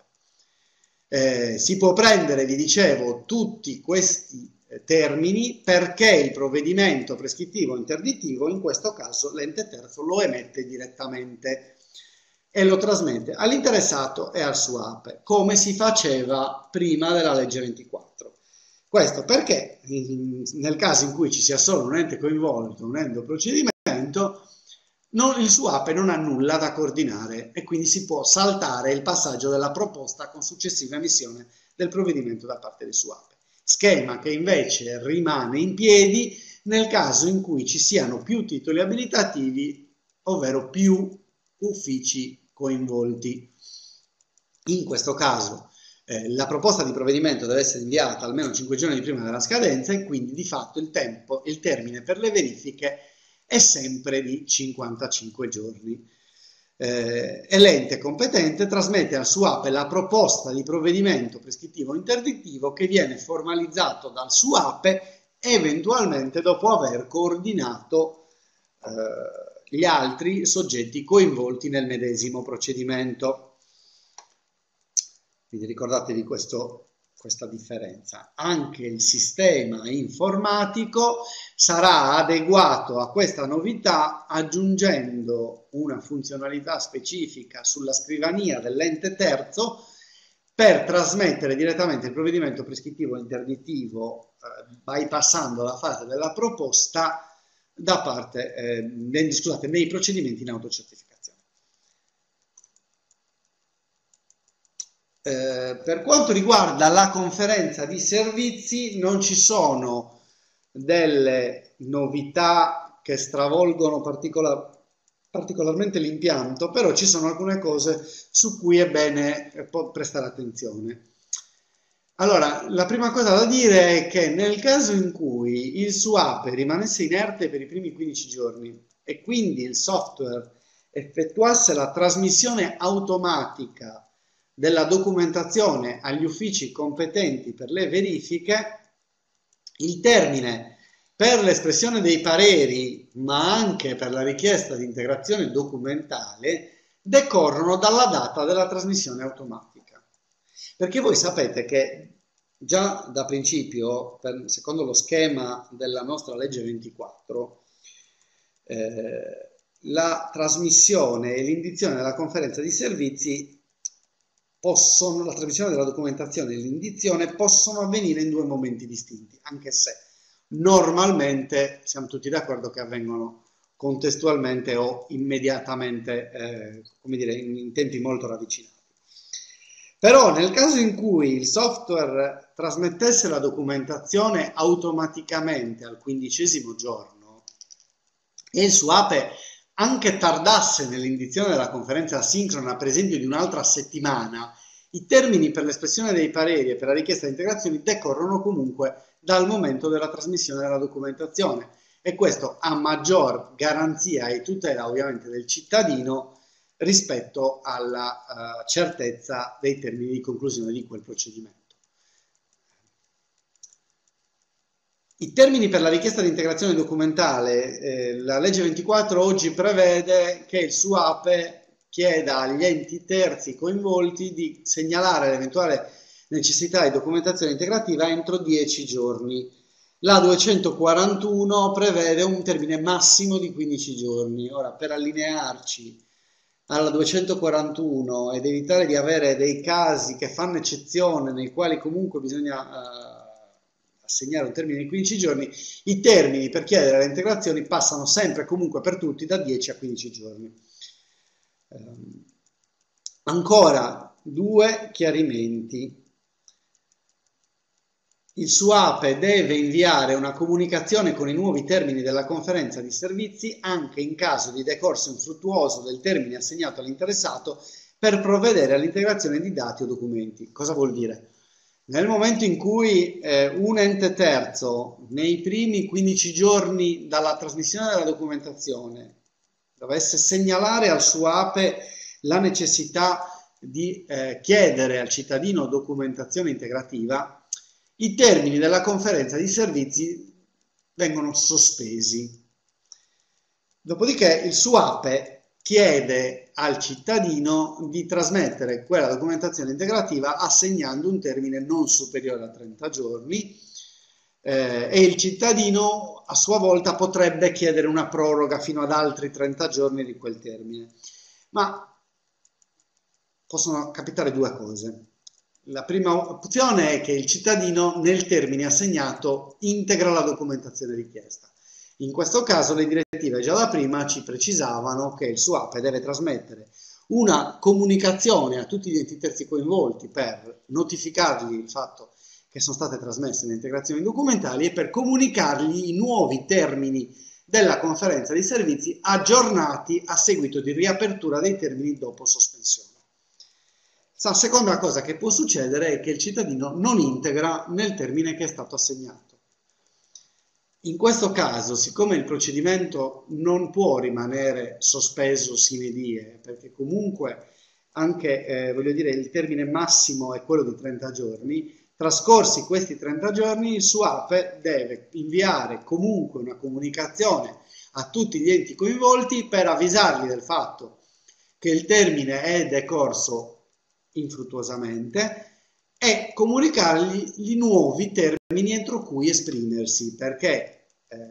Si può prendere, vi dicevo, tutti questi termini perché il provvedimento prescrittivo o interdittivo, in questo caso l'ente terzo lo emette direttamente e lo trasmette all'interessato e al SUAPE, come si faceva prima della legge 24. Questo perché nel caso in cui ci sia solo un ente coinvolto, un endoprocedimento, il SUAPE non ha nulla da coordinare e quindi si può saltare il passaggio della proposta con successiva emissione del provvedimento da parte del SUAPE. Schema che invece rimane in piedi nel caso in cui ci siano più titoli abilitativi, ovvero più uffici coinvolti. In questo caso la proposta di provvedimento deve essere inviata almeno 5 giorni prima della scadenza e quindi di fatto il termine per le verifiche è sempre di 55 giorni. E l'ente competente trasmette al SUAPE la proposta di provvedimento prescrittivo interdittivo che viene formalizzato dal SUAPE eventualmente dopo aver coordinato gli altri soggetti coinvolti nel medesimo procedimento. Quindi ricordatevi questo questa differenza. Anche il sistema informatico sarà adeguato a questa novità aggiungendo una funzionalità specifica sulla scrivania dell'ente terzo per trasmettere direttamente il provvedimento prescrittivo interdittivo, bypassando la fase della proposta da parte, nei procedimenti in autocertificazione. Per quanto riguarda la conferenza di servizi, non ci sono delle novità che stravolgono particolarmente l'impianto, però ci sono alcune cose su cui è bene prestare attenzione. Allora, la prima cosa da dire è che nel caso in cui il SUAPE rimanesse inerte per i primi 15 giorni e quindi il software effettuasse la trasmissione automatica della documentazione agli uffici competenti per le verifiche, il termine per l'espressione dei pareri, ma anche per la richiesta di integrazione documentale, decorrono dalla data della trasmissione automatica. Perché voi sapete che già da principio, secondo lo schema della nostra legge 24, la trasmissione e l'indizione della conferenza di servizi la trasmissione della documentazione e l'indizione possono avvenire in due momenti distinti, anche se normalmente siamo tutti d'accordo che avvengono contestualmente o immediatamente, come dire, in tempi molto ravvicinati. Però nel caso in cui il software trasmettesse la documentazione automaticamente al 15° giorno e il SUAPE anche tardasse nell'indizione della conferenza asincrona, per esempio di un'altra settimana, i termini per l'espressione dei pareri e per la richiesta di integrazioni decorrono comunque dal momento della trasmissione della documentazione, e questo a maggior garanzia e tutela ovviamente del cittadino rispetto alla certezza dei termini di conclusione di quel procedimento. I termini per la richiesta di integrazione documentale, la legge 24 oggi prevede che il SUAPE chieda agli enti terzi coinvolti di segnalare l'eventuale necessità di documentazione integrativa entro 10 giorni. La 241 prevede un termine massimo di 15 giorni. Ora, per allinearci alla 241 ed evitare di avere dei casi che fanno eccezione, nei quali comunque bisogna assegnare un termine di 15 giorni, i termini per chiedere le integrazioni passano sempre comunque per tutti da 10 a 15 giorni. Ancora due chiarimenti. Il SUAPE deve inviare una comunicazione con i nuovi termini della conferenza di servizi anche in caso di decorso infruttuoso del termine assegnato all'interessato per provvedere all'integrazione di dati o documenti. Cosa vuol dire? Nel momento in cui un ente terzo nei primi 15 giorni dalla trasmissione della documentazione dovesse segnalare al SUAPE la necessità di chiedere al cittadino documentazione integrativa, i termini della conferenza di servizi vengono sospesi. Dopodiché il SUAPE chiede al cittadino di trasmettere quella documentazione integrativa assegnando un termine non superiore a 30 giorni e il cittadino a sua volta potrebbe chiedere una proroga fino ad altri 30 giorni di quel termine. Ma possono capitare due cose. La prima opzione è che il cittadino nel termine assegnato integra la documentazione richiesta. In questo caso le direttive già da prima ci precisavano che il SUAPE deve trasmettere una comunicazione a tutti gli enti terzi coinvolti per notificargli il fatto che sono state trasmesse le integrazioni documentali e per comunicargli i nuovi termini della conferenza di servizi aggiornati a seguito di riapertura dei termini dopo sospensione. La seconda cosa che può succedere è che il cittadino non integra nel termine che è stato assegnato. In questo caso, siccome il procedimento non può rimanere sospeso sine die, perché comunque anche voglio dire, il termine massimo è quello di 30 giorni, trascorsi questi 30 giorni il SUAPE deve inviare comunque una comunicazione a tutti gli enti coinvolti per avvisarli del fatto che il termine è decorso infruttuosamente e comunicargli i nuovi termini entro cui esprimersi, perché,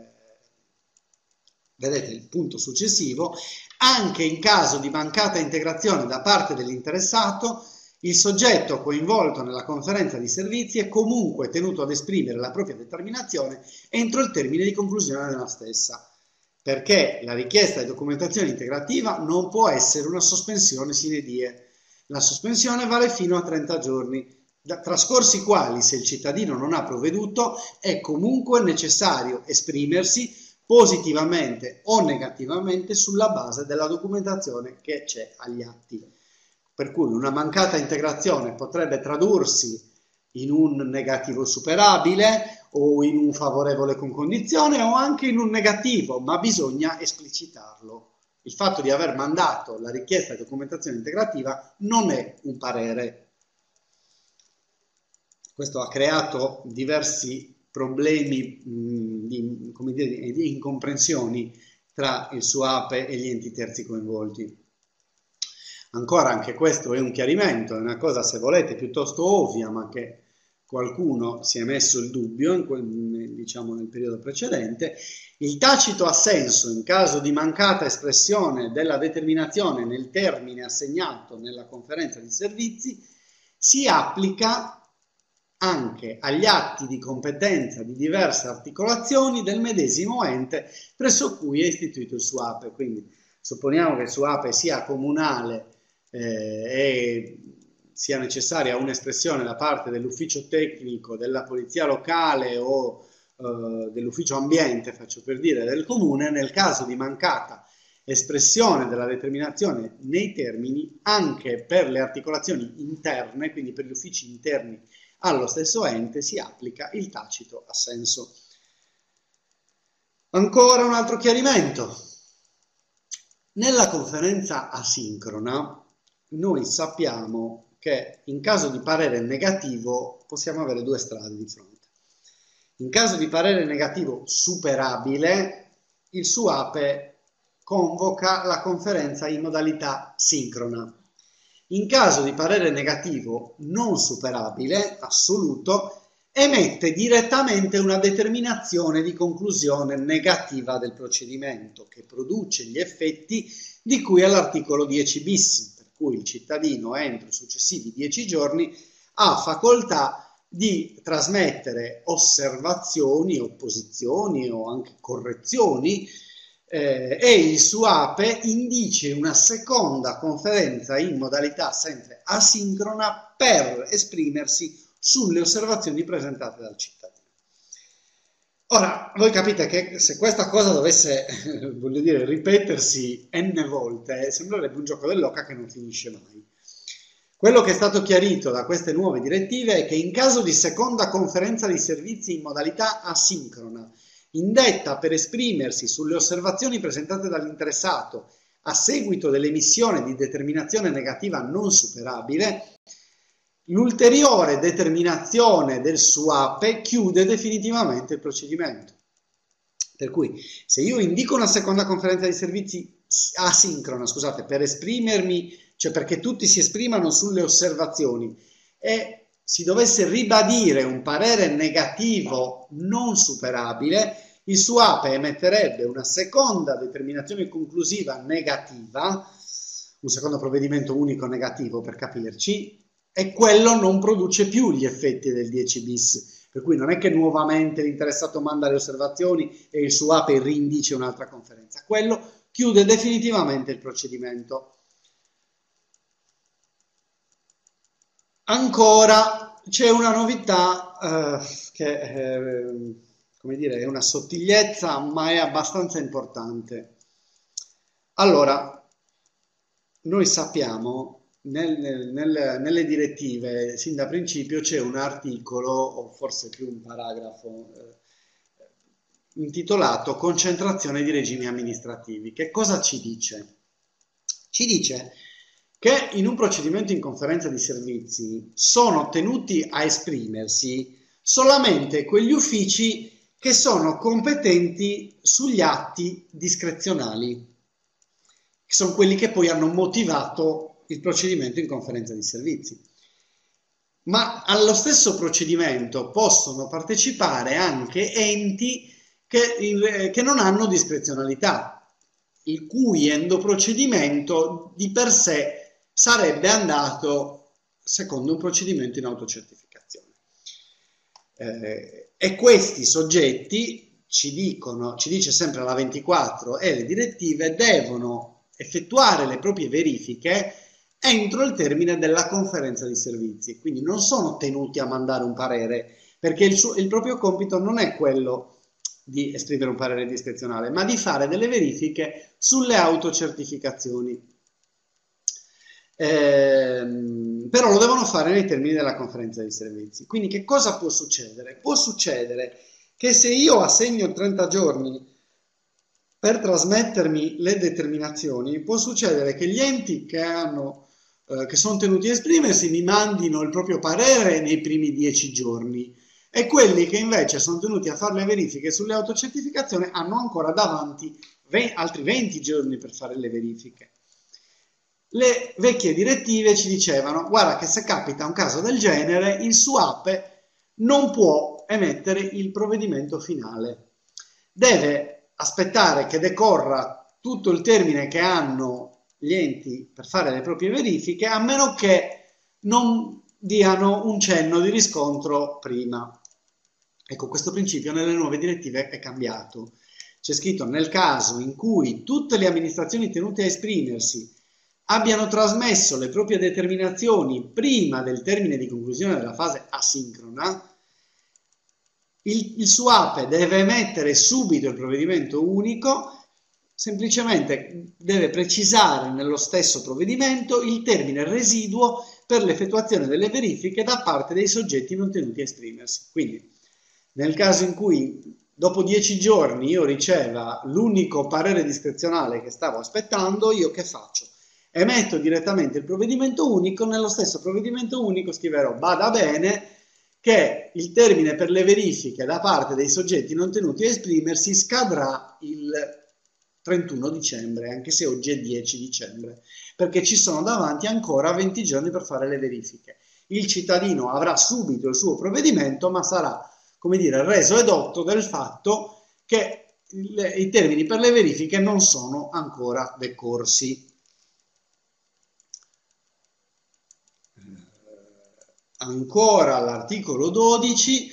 vedete il punto successivo, anche in caso di mancata integrazione da parte dell'interessato, il soggetto coinvolto nella conferenza di servizi è comunque tenuto ad esprimere la propria determinazione entro il termine di conclusione della stessa, perché la richiesta di documentazione integrativa non può essere una sospensione sine die. La sospensione vale fino a 30 giorni, trascorsi i quali, se il cittadino non ha provveduto, è comunque necessario esprimersi positivamente o negativamente sulla base della documentazione che c'è agli atti. Per cui una mancata integrazione potrebbe tradursi in un negativo superabile o in un favorevole con condizione o anche in un negativo, ma bisogna esplicitarlo. Il fatto di aver mandato la richiesta di documentazione integrativa non è un parere. Questo ha creato diversi problemi di incomprensioni tra il SUAPE e gli enti terzi coinvolti. Ancora, anche questo è un chiarimento, è una cosa, se volete, piuttosto ovvia, ma che qualcuno si è messo il dubbio, diciamo nel periodo precedente. Il tacito assenso in caso di mancata espressione della determinazione nel termine assegnato nella conferenza di servizi si applica anche agli atti di competenza di diverse articolazioni del medesimo ente presso cui è istituito il SUAPE. Quindi supponiamo che il SUAPE sia comunale e sia necessaria un'espressione da parte dell'ufficio tecnico, della polizia locale o dell'ufficio ambiente, faccio per dire, del comune. Nel caso di mancata espressione della determinazione nei termini, anche per le articolazioni interne, quindi per gli uffici interni allo stesso ente, si applica il tacito assenso. Ancora un altro chiarimento. Nella conferenza asincrona noi sappiamo che in caso di parere negativo possiamo avere due strade di fronte. In caso di parere negativo superabile, il SUAPE convoca la conferenza in modalità sincrona. In caso di parere negativo non superabile, assoluto, emette direttamente una determinazione di conclusione negativa del procedimento che produce gli effetti di cui all'articolo 10 bis, per cui il cittadino entro i successivi 10 giorni ha facoltà di trasmettere osservazioni, opposizioni o anche correzioni e il SUAPE indice una seconda conferenza in modalità sempre asincrona per esprimersi sulle osservazioni presentate dal cittadino. Ora, voi capite che se questa cosa dovesse, voglio dire, ripetersi n volte, sembrerebbe un gioco dell'oca che non finisce mai. Quello che è stato chiarito da queste nuove direttive è che in caso di seconda conferenza di servizi in modalità asincrona, indetta per esprimersi sulle osservazioni presentate dall'interessato a seguito dell'emissione di determinazione negativa non superabile, l'ulteriore determinazione del SUAPE chiude definitivamente il procedimento. Per cui, se io indico una seconda conferenza di servizi asincrona, scusate, per esprimermi, cioè perché tutti si esprimano sulle osservazioni, e si dovesse ribadire un parere negativo non superabile, il SUAPE emetterebbe una seconda determinazione conclusiva negativa, un secondo provvedimento unico negativo per capirci, e quello non produce più gli effetti del 10 bis, per cui non è che nuovamente l'interessato manda le osservazioni e il SUAPE rindice un'altra conferenza, quello chiude definitivamente il procedimento. Ancora c'è una novità che come dire, è una sottigliezza, ma è abbastanza importante. Allora, noi sappiamo, nelle direttive, sin da principio, c'è un articolo, o forse più un paragrafo, intitolato Concentrazione di regimi amministrativi. Che cosa ci dice? Ci dice che in un procedimento in conferenza di servizi sono tenuti a esprimersi solamente quegli uffici che sono competenti sugli atti discrezionali, che sono quelli che poi hanno motivato il procedimento in conferenza di servizi. ma allo stesso procedimento possono partecipare anche enti che non hanno discrezionalità, il cui endoprocedimento di per sé sarebbe andato secondo un procedimento in autocertificazione. E questi soggetti ci dice sempre la 24 e le direttive, devono effettuare le proprie verifiche entro il termine della conferenza di servizi, quindi non sono tenuti a mandare un parere, perché il proprio compito non è quello di esprimere un parere discrezionale, ma di fare delle verifiche sulle autocertificazioni. Però lo devono fare nei termini della conferenza di servizi. Quindi che cosa può succedere? Può succedere che se io assegno 30 giorni per trasmettermi le determinazioni, può succedere che gli enti che sono tenuti a esprimersi mi mandino il proprio parere nei primi 10 giorni e quelli che invece sono tenuti a fare le verifiche sulle autocertificazioni hanno ancora davanti altri 20 giorni per fare le verifiche. Le vecchie direttive ci dicevano: guarda che se capita un caso del genere, il SUAPE non può emettere il provvedimento finale, deve aspettare che decorra tutto il termine che hanno gli enti per fare le proprie verifiche, a meno che non diano un cenno di riscontro prima. Ecco, questo principio nelle nuove direttive è cambiato. C'è scritto: nel caso in cui tutte le amministrazioni tenute a esprimersi abbiano trasmesso le proprie determinazioni prima del termine di conclusione della fase asincrona, il SUAPE deve emettere subito il provvedimento unico, semplicemente deve precisare nello stesso provvedimento il termine residuo per l'effettuazione delle verifiche da parte dei soggetti non tenuti a esprimersi. Quindi, nel caso in cui dopo 10 giorni io riceva l'unico parere discrezionale che stavo aspettando, io che faccio? Emetto direttamente il provvedimento unico, nello stesso provvedimento unico scriverò: bada bene che il termine per le verifiche da parte dei soggetti non tenuti a esprimersi scadrà il 31 dicembre, anche se oggi è 10 dicembre, perché ci sono davanti ancora 20 giorni per fare le verifiche. Il cittadino avrà subito il suo provvedimento, ma sarà, come dire, reso edotto del fatto che i termini per le verifiche non sono ancora decorsi. Ancora l'articolo 12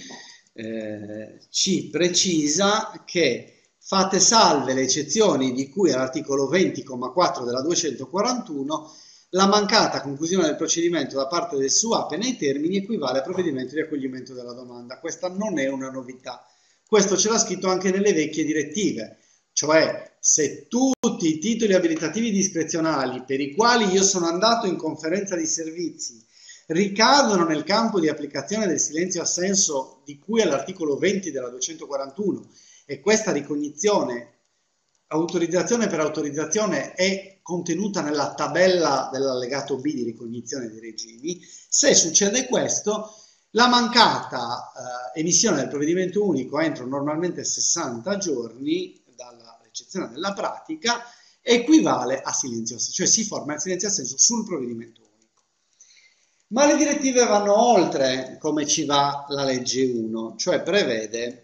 ci precisa che, fatte salve le eccezioni di cui all'articolo 20,4 della 241, la mancata conclusione del procedimento da parte del SUAPE nei termini equivale a provvedimento di accoglimento della domanda. Questa non è una novità, questo ce l'ha scritto anche nelle vecchie direttive, cioè se tutti i titoli abilitativi discrezionali per i quali io sono andato in conferenza di servizi ricadono nel campo di applicazione del silenzio assenso di cui all'articolo 20 della 241 e questa ricognizione, autorizzazione per autorizzazione, è contenuta nella tabella dell'allegato B di ricognizione dei regimi, se succede questo, la mancata emissione del provvedimento unico entro normalmente 60 giorni dalla ricezione della pratica equivale a silenzio assenso, cioè si forma il silenzio assenso sul provvedimento unico. Ma le direttive vanno oltre come ci va la legge 1, cioè prevede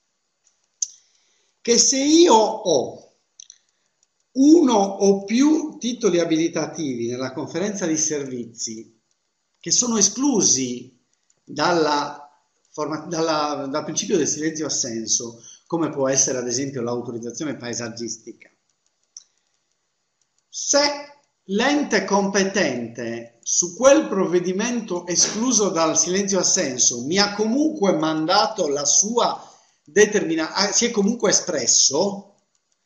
che se io ho uno o più titoli abilitativi nella conferenza di servizi che sono esclusi dal principio del silenzio assenso, come può essere ad esempio l'autorizzazione paesaggistica, se l'ente competente su quel provvedimento escluso dal silenzio assenso mi ha comunque mandato la sua determinazione, si è comunque espresso,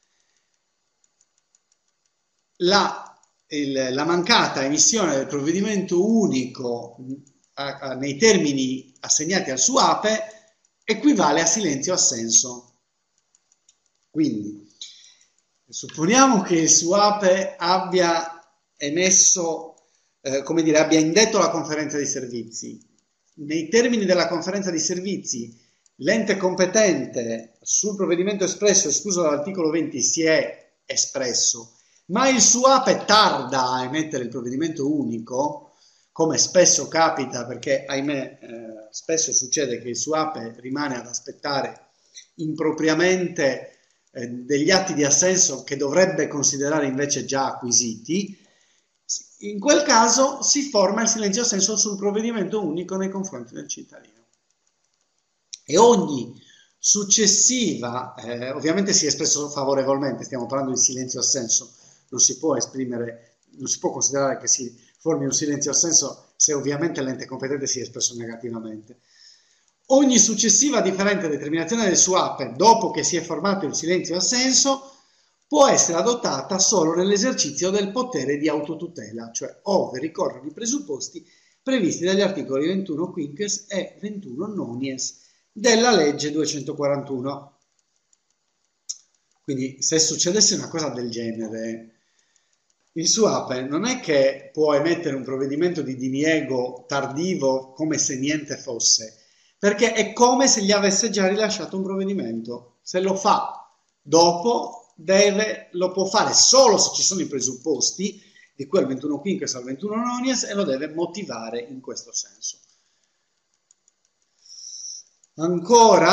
la mancata emissione del provvedimento unico nei termini assegnati al SUAPE equivale a silenzio assenso. Quindi, supponiamo che il SUAPE abbia emesso, abbia indetto la conferenza di servizi. Nei termini della conferenza di servizi, l'ente competente sul provvedimento espresso, escluso dall'articolo 20, si è espresso, ma il SUAPE tarda a emettere il provvedimento unico. come spesso capita, perché ahimè spesso succede che il SUAPE rimane ad aspettare impropriamente degli atti di assenso che dovrebbe considerare invece già acquisiti, in quel caso si forma il silenzio assenso sul provvedimento unico nei confronti del cittadino. E ogni successiva, ovviamente si è espresso favorevolmente, stiamo parlando di silenzio assenso, non si può esprimere, non si può considerare che si formi un silenzio assenso se ovviamente l'ente competente si è espresso negativamente. Ogni successiva differente determinazione del SUAPE, dopo che si è formato il silenzio assenso, può essere adottata solo nell'esercizio del potere di autotutela, cioè ove ricorrono i presupposti previsti dagli articoli 21 quinquies e 21 nonies della legge 241. Quindi se succedesse una cosa del genere, il SUAPE non è che può emettere un provvedimento di diniego tardivo come se niente fosse, perché è come se gli avesse già rilasciato un provvedimento. Se lo fa dopo, lo può fare solo se ci sono i presupposti, di cui al 21 quinquies al 21 nonies, e lo deve motivare in questo senso. Ancora,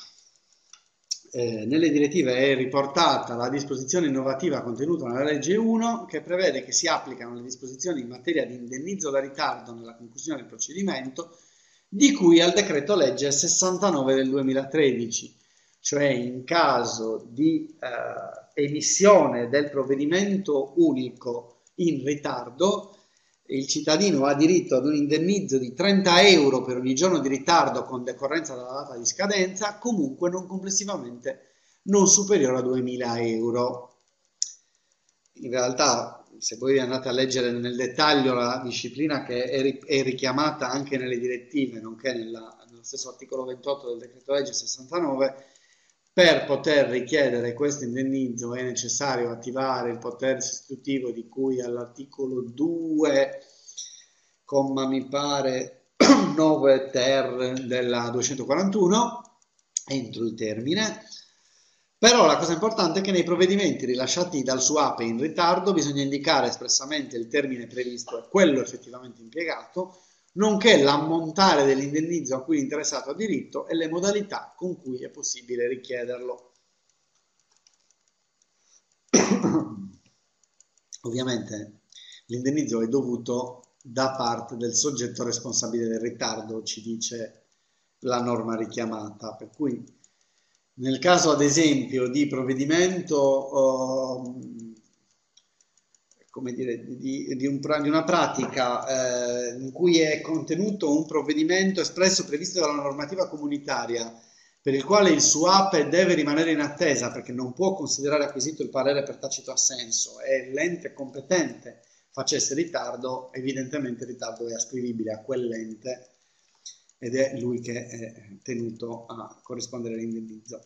nelle direttive è riportata la disposizione innovativa contenuta nella legge 1, che prevede che si applicano le disposizioni in materia di indennizzo da ritardo nella conclusione del procedimento, di cui al decreto legge 69 del 2013, cioè in caso di emissione del provvedimento unico in ritardo, il cittadino ha diritto ad un indennizzo di 30 euro per ogni giorno di ritardo con decorrenza dalla data di scadenza, comunque non complessivamente non superiore a 2000 euro. In realtà, se voi andate a leggere nel dettaglio la disciplina che è richiamata anche nelle direttive, nonché nello stesso articolo 28 del decreto legge 69, per poter richiedere questo indennizzo è necessario attivare il potere sostitutivo di cui all'articolo 2, comma mi pare 9 ter della 241, entro il termine. Però la cosa importante è che nei provvedimenti rilasciati dal SUAPE in ritardo bisogna indicare espressamente il termine previsto e quello effettivamente impiegato, nonché l'ammontare dell'indennizzo a cui l'interessato ha diritto e le modalità con cui è possibile richiederlo. Ovviamente l'indennizzo è dovuto da parte del soggetto responsabile del ritardo, ci dice la norma richiamata, per cui nel caso ad esempio di provvedimento come dire, di una pratica in cui è contenuto un provvedimento espresso previsto dalla normativa comunitaria per il quale il SUAPE deve rimanere in attesa perché non può considerare acquisito il parere per tacito assenso e l'ente competente facesse ritardo, evidentemente il ritardo è ascrivibile a quell'ente ed è lui che è tenuto a corrispondere all'indennizzo.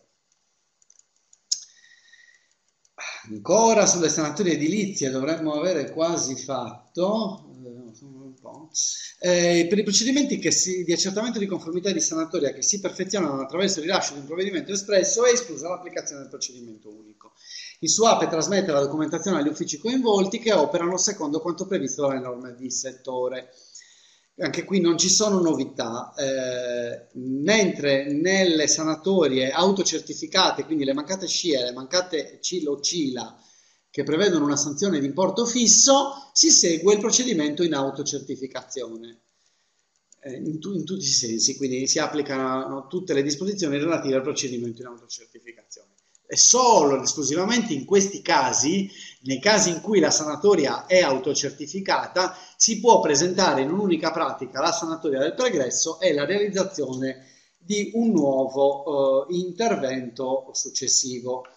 Ancora sulle sanatorie edilizie dovremmo avere quasi fatto un po'. Per i procedimenti di accertamento di conformità e di sanatoria che si perfezionano attraverso il rilascio di un provvedimento espresso è esclusa l'applicazione del procedimento unico. Il SUAPE trasmette la documentazione agli uffici coinvolti che operano secondo quanto previsto dalle norme di settore. Anche qui non ci sono novità, mentre nelle sanatorie autocertificate, quindi le mancate SCIA, le mancate CILO-CILA, che prevedono una sanzione di importo fisso, si segue il procedimento in autocertificazione, in tutti i sensi, quindi si applicano tutte le disposizioni relative al procedimento in autocertificazione. E solo ed esclusivamente in questi casi, nei casi in cui la sanatoria è autocertificata, si può presentare in un'unica pratica la sanatoria del pregresso e la realizzazione di un nuovo intervento successivo.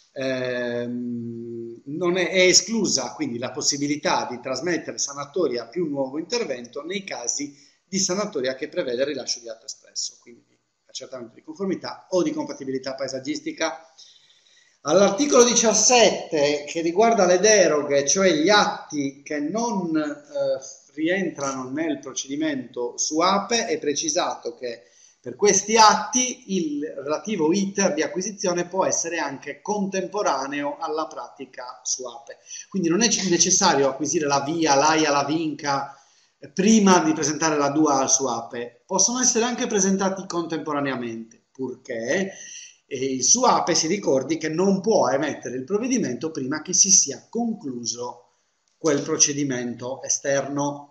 Non è esclusa quindi la possibilità di trasmettere sanatoria più nuovo intervento nei casi di sanatoria che prevede il rilascio di atto espresso, quindi accertamento di conformità o di compatibilità paesaggistica. All'articolo 17 che riguarda le deroghe, cioè gli atti che non rientrano nel procedimento SUAPE, è precisato che per questi atti il relativo iter di acquisizione può essere anche contemporaneo alla pratica SUAPE. Quindi non è necessario acquisire la VIA, l'AIA, la VINCA prima di presentare la dual SUAPE, possono essere anche presentati contemporaneamente, purché il SUAPE si ricordi che non può emettere il provvedimento prima che si sia concluso quel procedimento esterno.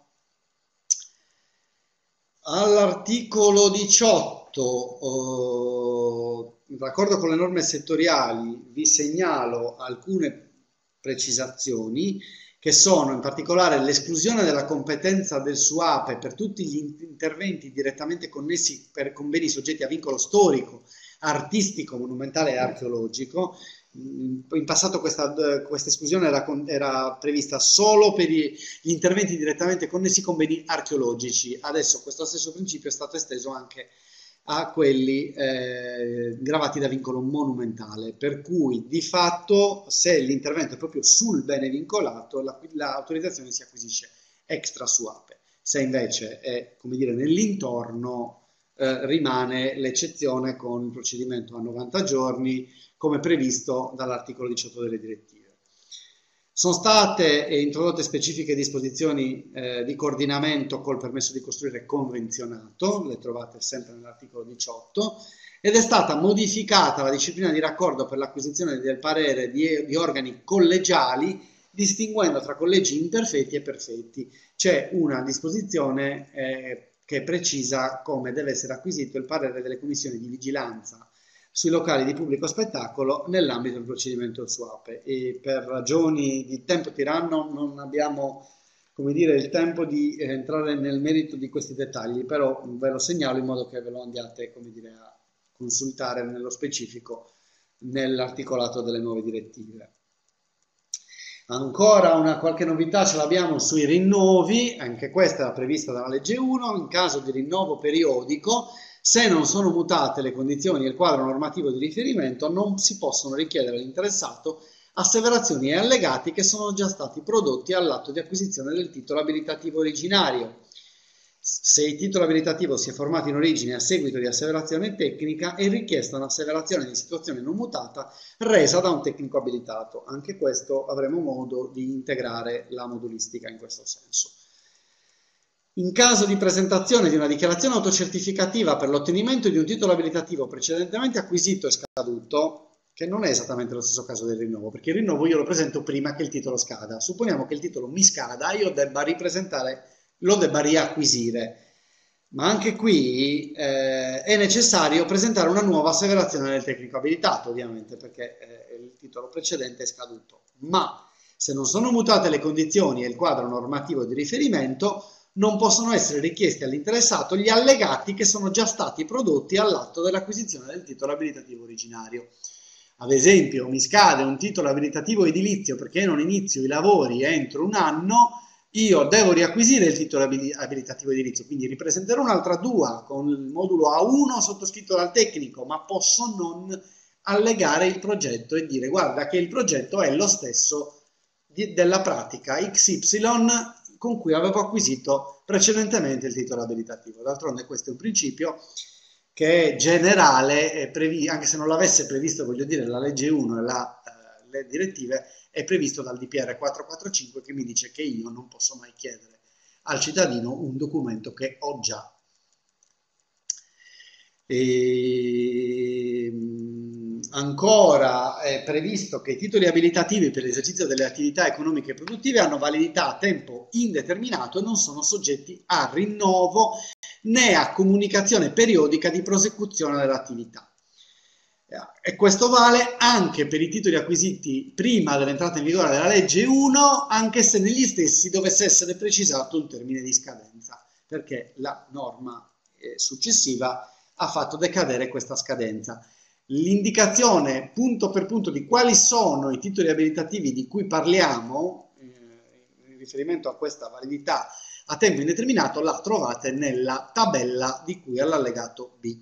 All'articolo 18, in raccordo con le norme settoriali, vi segnalo alcune precisazioni che sono in particolare l'esclusione della competenza del SUAPE per tutti gli interventi direttamente connessi con beni soggetti a vincolo storico, artistico, monumentale e archeologico. In passato questa esclusione era prevista solo per gli interventi direttamente connessi con beni archeologici. Adesso questo stesso principio è stato esteso anche a quelli gravati da vincolo monumentale, per cui di fatto se l'intervento è proprio sul bene vincolato, l'autorizzazione si acquisisce extra SUAPE. Se invece è, come dire, nell'intorno, rimane l'eccezione con il procedimento a 90 giorni, come previsto dall'articolo 18 delle direttive. Sono state introdotte specifiche disposizioni di coordinamento col permesso di costruire convenzionato, le trovate sempre nell'articolo 18, ed è stata modificata la disciplina di raccordo per l'acquisizione del parere di organi collegiali, distinguendo tra collegi imperfetti e perfetti. C'è una disposizione che precisa come deve essere acquisito il parere delle commissioni di vigilanza sui locali di pubblico spettacolo nell'ambito del procedimento SUAPE, e per ragioni di tempo tiranno non abbiamo, come dire, il tempo di entrare nel merito di questi dettagli, però ve lo segnalo in modo che ve lo andiate, come dire, a consultare nello specifico nell'articolato delle nuove direttive. Ancora una qualche novità ce l'abbiamo sui rinnovi, anche questa era prevista dalla legge 1, in caso di rinnovo periodico, se non sono mutate le condizioni e il quadro normativo di riferimento, non si possono richiedere all'interessato asseverazioni e allegati che sono già stati prodotti all'atto di acquisizione del titolo abilitativo originario. Se il titolo abilitativo si è formato in origine a seguito di asseverazione tecnica, è richiesta un'asseverazione di situazione non mutata resa da un tecnico abilitato. Anche questo avremo modo di integrare la modulistica in questo senso. In caso di presentazione di una dichiarazione autocertificativa per l'ottenimento di un titolo abilitativo precedentemente acquisito e scaduto, che non è esattamente lo stesso caso del rinnovo, perché il rinnovo io lo presento prima che il titolo scada. Supponiamo che il titolo mi scada, io lo debba riacquisire, ma anche qui è necessario presentare una nuova asseverazione del tecnico abilitato, ovviamente, perché il titolo precedente è scaduto. Ma se non sono mutate le condizioni e il quadro normativo di riferimento, non possono essere richiesti all'interessato gli allegati che sono già stati prodotti all'atto dell'acquisizione del titolo abilitativo originario. Ad esempio, mi scade un titolo abilitativo edilizio perché non inizio i lavori entro un anno, io devo riacquisire il titolo abilitativo edilizio, quindi ripresenterò un'altra DUA con il modulo A1 sottoscritto dal tecnico, ma posso non allegare il progetto e dire guarda che il progetto è lo stesso della pratica XY con cui avevo acquisito precedentemente il titolo abilitativo. D'altronde questo è un principio che è generale, anche se non l'avesse previsto, voglio dire, la legge 1 e le direttive, è previsto dal DPR 445 che mi dice che io non posso mai chiedere al cittadino un documento che ho già. Ancora è previsto che i titoli abilitativi per l'esercizio delle attività economiche e produttive hanno validità a tempo indeterminato e non sono soggetti a rinnovo né a comunicazione periodica di prosecuzione dell'attività. E questo vale anche per i titoli acquisiti prima dell'entrata in vigore della legge 1, anche se negli stessi dovesse essere precisato un termine di scadenza, perché la norma successiva ha fatto decadere questa scadenza. L'indicazione punto per punto di quali sono i titoli abilitativi di cui parliamo in riferimento a questa validità a tempo indeterminato la trovate nella tabella di cui all'allegato B.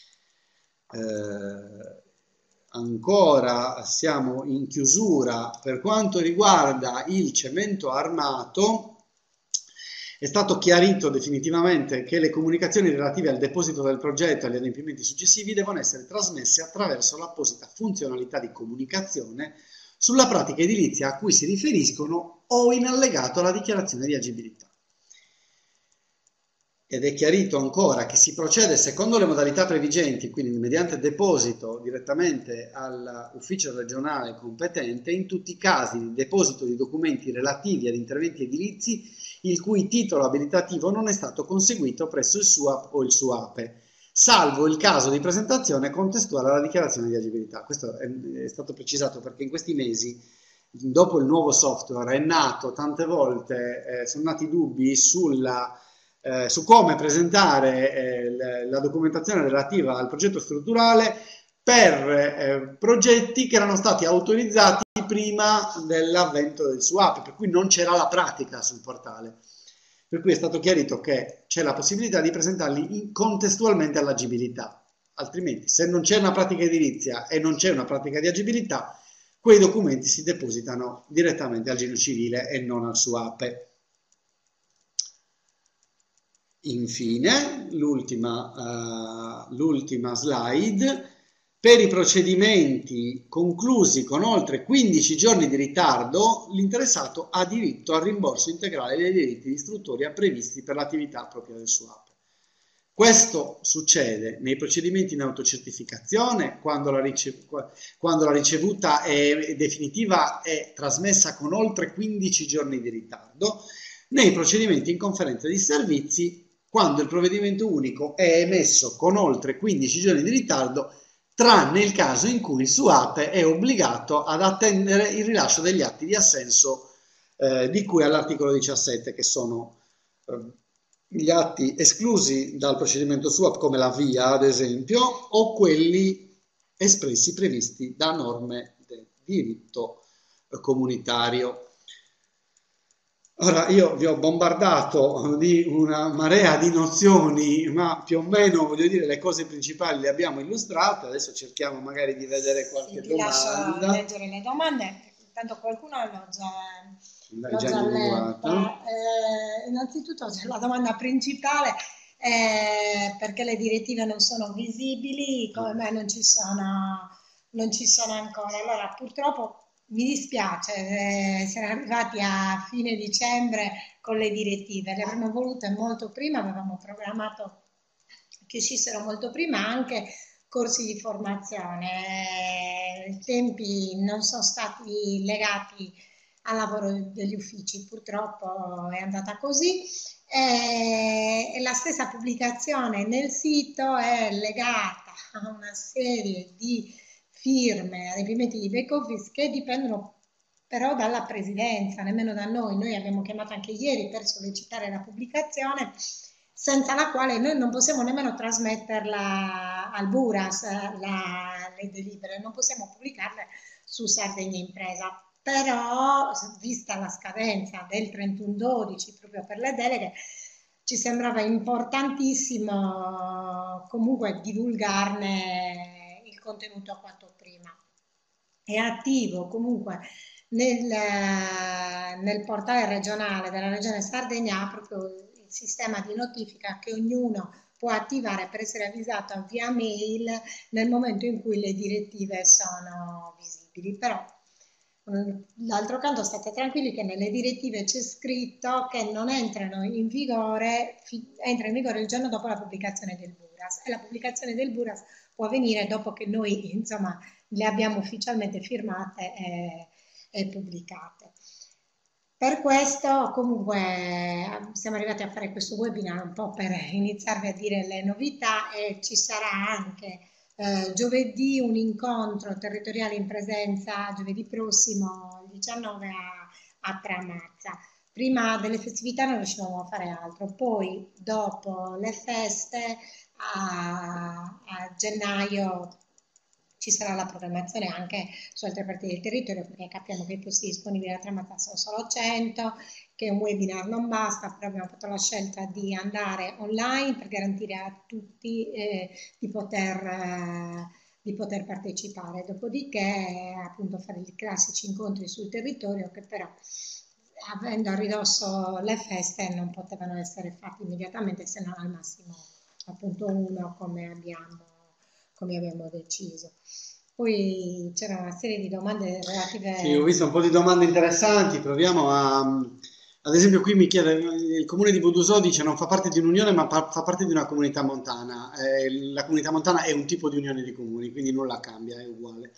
Ancora siamo in chiusura per quanto riguarda il cemento armato. È stato chiarito definitivamente che le comunicazioni relative al deposito del progetto e agli adempimenti successivi devono essere trasmesse attraverso l'apposita funzionalità di comunicazione sulla pratica edilizia a cui si riferiscono o in allegato alla dichiarazione di agibilità. ed è chiarito ancora che si procede secondo le modalità previgenti, quindi mediante deposito direttamente all'ufficio regionale competente, in tutti i casi di deposito di documenti relativi ad interventi edilizi il cui titolo abilitativo non è stato conseguito presso il SUAP o il SUAPE, salvo il caso di presentazione contestuale alla dichiarazione di agibilità. Questo è stato precisato perché in questi mesi, dopo il nuovo software, è nato tante volte, sono nati dubbi su come presentare la documentazione relativa al progetto strutturale per progetti che erano stati autorizzati prima dell'avvento del SUAP, per cui non c'era la pratica sul portale. Per cui è stato chiarito che c'è la possibilità di presentarli contestualmente all'agibilità. Altrimenti, se non c'è una pratica edilizia e non c'è una pratica di agibilità, quei documenti si depositano direttamente al Genio Civile e non al SUAPE. Infine, l'ultima slide, per i procedimenti conclusi con oltre 15 giorni di ritardo, l'interessato ha diritto al rimborso integrale dei diritti di istruttoria previsti per l'attività propria del SUAP. Questo succede nei procedimenti in autocertificazione, quando la ricevuta è definitiva e trasmessa con oltre 15 giorni di ritardo, nei procedimenti in conferenza di servizi, quando il provvedimento unico è emesso con oltre 15 giorni di ritardo, tranne il caso in cui il SUAPE è obbligato ad attendere il rilascio degli atti di assenso di cui all'articolo 17, che sono gli atti esclusi dal procedimento SUAP, come la VIA ad esempio, o quelli espressi previsti da norme del diritto comunitario. Ora, io vi ho bombardato di una marea di nozioni, ma più o meno, voglio dire, le cose principali le abbiamo illustrate. Adesso cerchiamo magari di vedere qualche domanda. Lascio leggere le domande, intanto qualcuno l'ho già letta. Innanzitutto c'è la domanda principale, perché le direttive non sono visibili, come me non ci sono ancora. Allora, purtroppo mi dispiace, siamo arrivati a fine dicembre con le direttive, le avremmo volute molto prima, avevamo programmato che uscissero molto prima anche corsi di formazione, i tempi non sono stati legati al lavoro degli uffici, purtroppo è andata così. E la stessa pubblicazione nel sito è legata a una serie di firme, adempimenti di back office che dipendono però dalla presidenza, nemmeno da noi. Noi abbiamo chiamato anche ieri per sollecitare la pubblicazione, senza la quale noi non possiamo nemmeno trasmetterla al Buras, le delibere, non possiamo pubblicarle su Sardegna Impresa. Però, vista la scadenza del 31/12 proprio per le deleghe, ci sembrava importantissimo comunque divulgarne il contenuto quanto prima. È attivo comunque nel portale regionale della Regione Sardegna proprio il sistema di notifica che ognuno può attivare per essere avvisato via mail nel momento in cui le direttive sono visibili. Però d'altro canto state tranquilli che nelle direttive c'è scritto che non entrano in vigore, entra in vigore il giorno dopo la pubblicazione del Buras, e la pubblicazione del Buras può avvenire dopo che noi insomma le abbiamo ufficialmente firmate e pubblicate. Per questo comunque siamo arrivati a fare questo webinar un po' per iniziarvi a dire le novità, e ci sarà anche giovedì un incontro territoriale in presenza, giovedì prossimo, il 19 a Tramazza. Prima delle festività non riuscivamo a fare altro, poi dopo le feste a gennaio ci sarà la programmazione anche su altre parti del territorio, perché capiamo che i posti disponibili a Tramazza sono solo 100, che un webinar non basta, però abbiamo fatto la scelta di andare online per garantire a tutti di poter partecipare. Dopodiché appunto fare i classici incontri sul territorio, che però avendo a ridosso le feste non potevano essere fatti immediatamente, se non al massimo appunto uno come abbiamo deciso. Poi c'era una serie di domande relative... Sì, ho visto un po' di domande interessanti, proviamo Ad esempio qui mi chiede, il comune di Budusò dice non fa parte di un'unione ma fa parte di una comunità montana. La comunità montana è un tipo di unione di comuni, quindi nulla cambia, è uguale.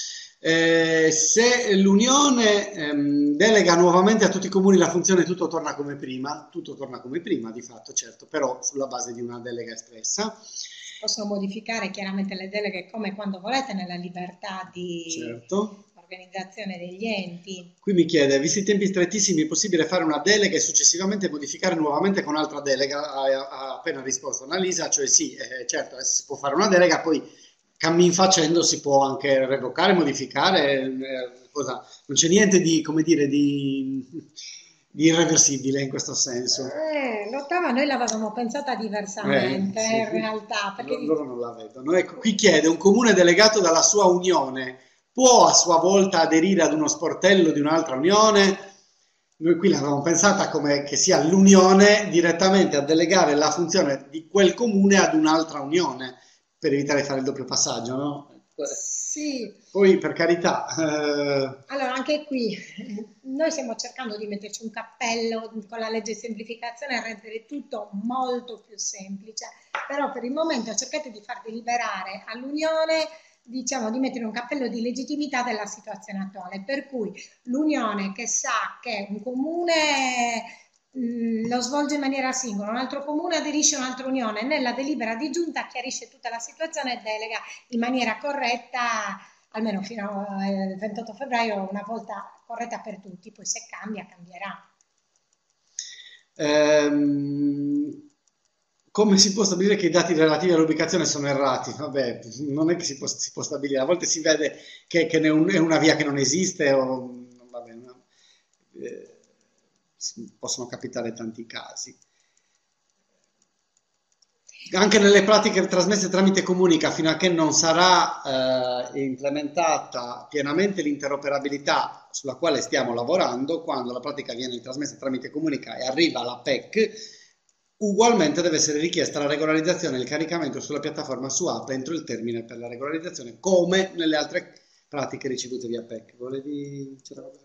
Se l'unione delega nuovamente a tutti i comuni la funzione tutto torna come prima di fatto, certo, però sulla base di una delega espressa. Possono modificare chiaramente le deleghe come quando volete, nella libertà di Certo. organizzazione degli enti. Qui mi chiede, visti i tempi strettissimi, è possibile fare una delega e successivamente modificare nuovamente con altra delega? Ha appena risposto Annalisa, cioè sì, certo, si può fare una delega, poi cammin facendo si può anche revocare, modificare, non c'è niente di, come dire, di irreversibile in questo senso. L'ottava noi l'avevamo pensata diversamente, Sì. in realtà, perché Loro non la vedono. Ecco, qui chiede, un comune delegato dalla sua unione può a sua volta aderire ad uno sportello di un'altra unione? Noi qui l'avevamo pensata come che sia l'unione direttamente a delegare la funzione di quel comune ad un'altra unione, per evitare di fare il doppio passaggio, no? sì. Poi, per carità... Allora, anche qui noi stiamo cercando di metterci un cappello con la legge di semplificazione e rendere tutto molto più semplice, però per il momento cercate di far deliberare all'Unione, diciamo, di mettere un cappello di legittimità della situazione attuale, per cui l'Unione che sa che un comune lo svolge in maniera singola, un altro comune aderisce a un'altra unione, nella delibera di giunta chiarisce tutta la situazione e delega in maniera corretta, almeno fino al 28 febbraio, una volta corretta per tutti, poi se cambia, cambierà. Come si può stabilire che i dati relativi all'ubicazione sono errati? Vabbè, non è che si può stabilire, a volte si vede che è una via che non esiste, o, vabbè, no, possono capitare tanti casi. Anche nelle pratiche trasmesse tramite Comunica, fino a che non sarà implementata pienamente l'interoperabilità sulla quale stiamo lavorando, quando la pratica viene trasmessa tramite Comunica e arriva alla PEC, ugualmente deve essere richiesta la regolarizzazione e il caricamento sulla piattaforma SUAP entro il termine per la regolarizzazione, come nelle altre pratiche ricevute via PEC. Volevi...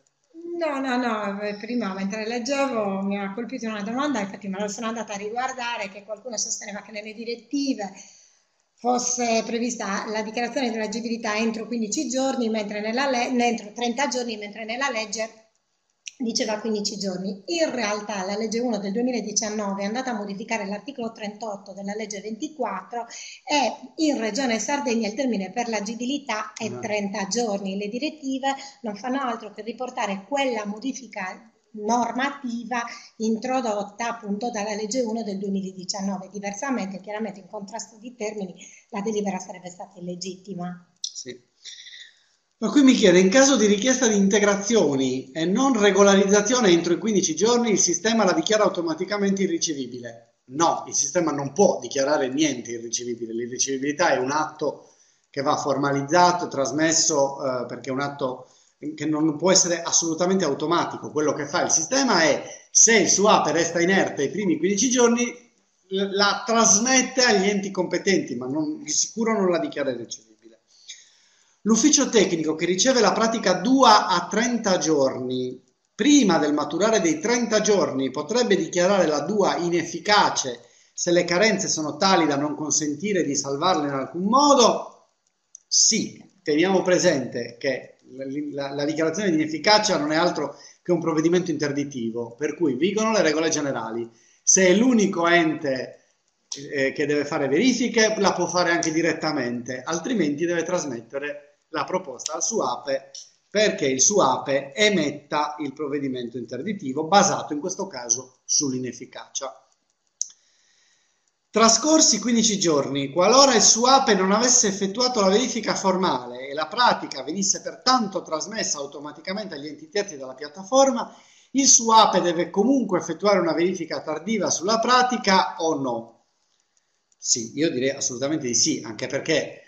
No, prima mentre leggevo mi ha colpito una domanda, infatti me la sono andata a riguardare, che qualcuno sosteneva che nelle direttive fosse prevista la dichiarazione dell'agibilità entro 15 giorni, mentre entro 30 giorni, mentre nella legge diceva 15 giorni. In realtà la legge 1 del 2019 è andata a modificare l'articolo 38 della legge 24 e in Regione Sardegna il termine per l'agibilità è 30 giorni. Le direttive non fanno altro che riportare quella modifica normativa introdotta appunto dalla legge 1 del 2019. Diversamente, chiaramente in contrasto di termini, la delibera sarebbe stata illegittima. Sì. Ma qui mi chiede, in caso di richiesta di integrazioni e non regolarizzazione entro i 15 giorni, il sistema la dichiara automaticamente irricevibile? No, il sistema non può dichiarare niente irricevibile. L'irricevibilità è un atto che va formalizzato, trasmesso, perché è un atto che non può essere assolutamente automatico. Quello che fa il sistema è, se il SUAP resta inerte i primi 15 giorni, la trasmette agli enti competenti, ma di sicuro non la dichiara irricevibile. L'ufficio tecnico che riceve la pratica DUA a 30 giorni, prima del maturare dei 30 giorni, potrebbe dichiarare la DUA inefficace se le carenze sono tali da non consentire di salvarla in alcun modo? Sì, teniamo presente che la dichiarazione di inefficacia non è altro che un provvedimento interdittivo, per cui vigono le regole generali. Se è l'unico ente che deve fare verifiche, la può fare anche direttamente, altrimenti deve trasmettere la proposta al SUAPE perché il SUAPE emetta il provvedimento interdittivo basato in questo caso sull'inefficacia. Trascorsi 15 giorni, qualora il SUAPE non avesse effettuato la verifica formale e la pratica venisse pertanto trasmessa automaticamente agli enti terzi dalla piattaforma, il SUAPE deve comunque effettuare una verifica tardiva sulla pratica o no? Sì, io direi assolutamente di sì, anche perché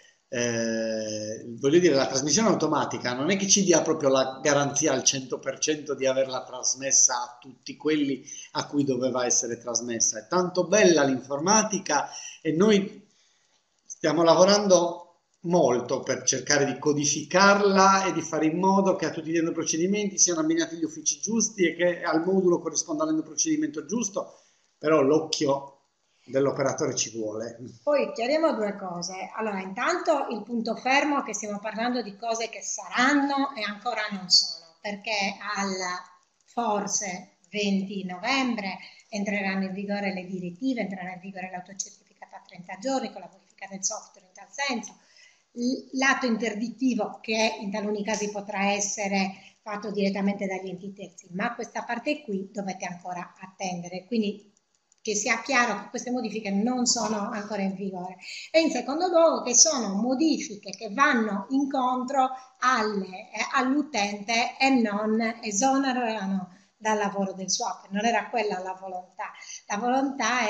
voglio dire, la trasmissione automatica non è che ci dia proprio la garanzia al 100% di averla trasmessa a tutti quelli a cui doveva essere trasmessa. È tanto bella l'informatica e noi stiamo lavorando molto per cercare di codificarla e di fare in modo che a tutti gli procedimenti siano abbinati gli uffici giusti e che al modulo corrisponda il procedimento giusto, però l'occhio dell'operatore ci vuole. Poi chiariamo due cose. Allora, intanto il punto fermo è che stiamo parlando di cose che saranno e ancora non sono, perché forse 20 novembre entreranno in vigore le direttive, entrerà in vigore l'autocertificata a 30 giorni con la modifica del software in tal senso. L'atto interdittivo, che in taluni casi potrà essere fatto direttamente dagli enti terzi, ma questa parte qui dovete ancora attendere, quindi che sia chiaro che queste modifiche non sono ancora in vigore, e in secondo luogo che sono modifiche che vanno incontro all'utente e non esonerano dal lavoro del swap. Non era quella la volontà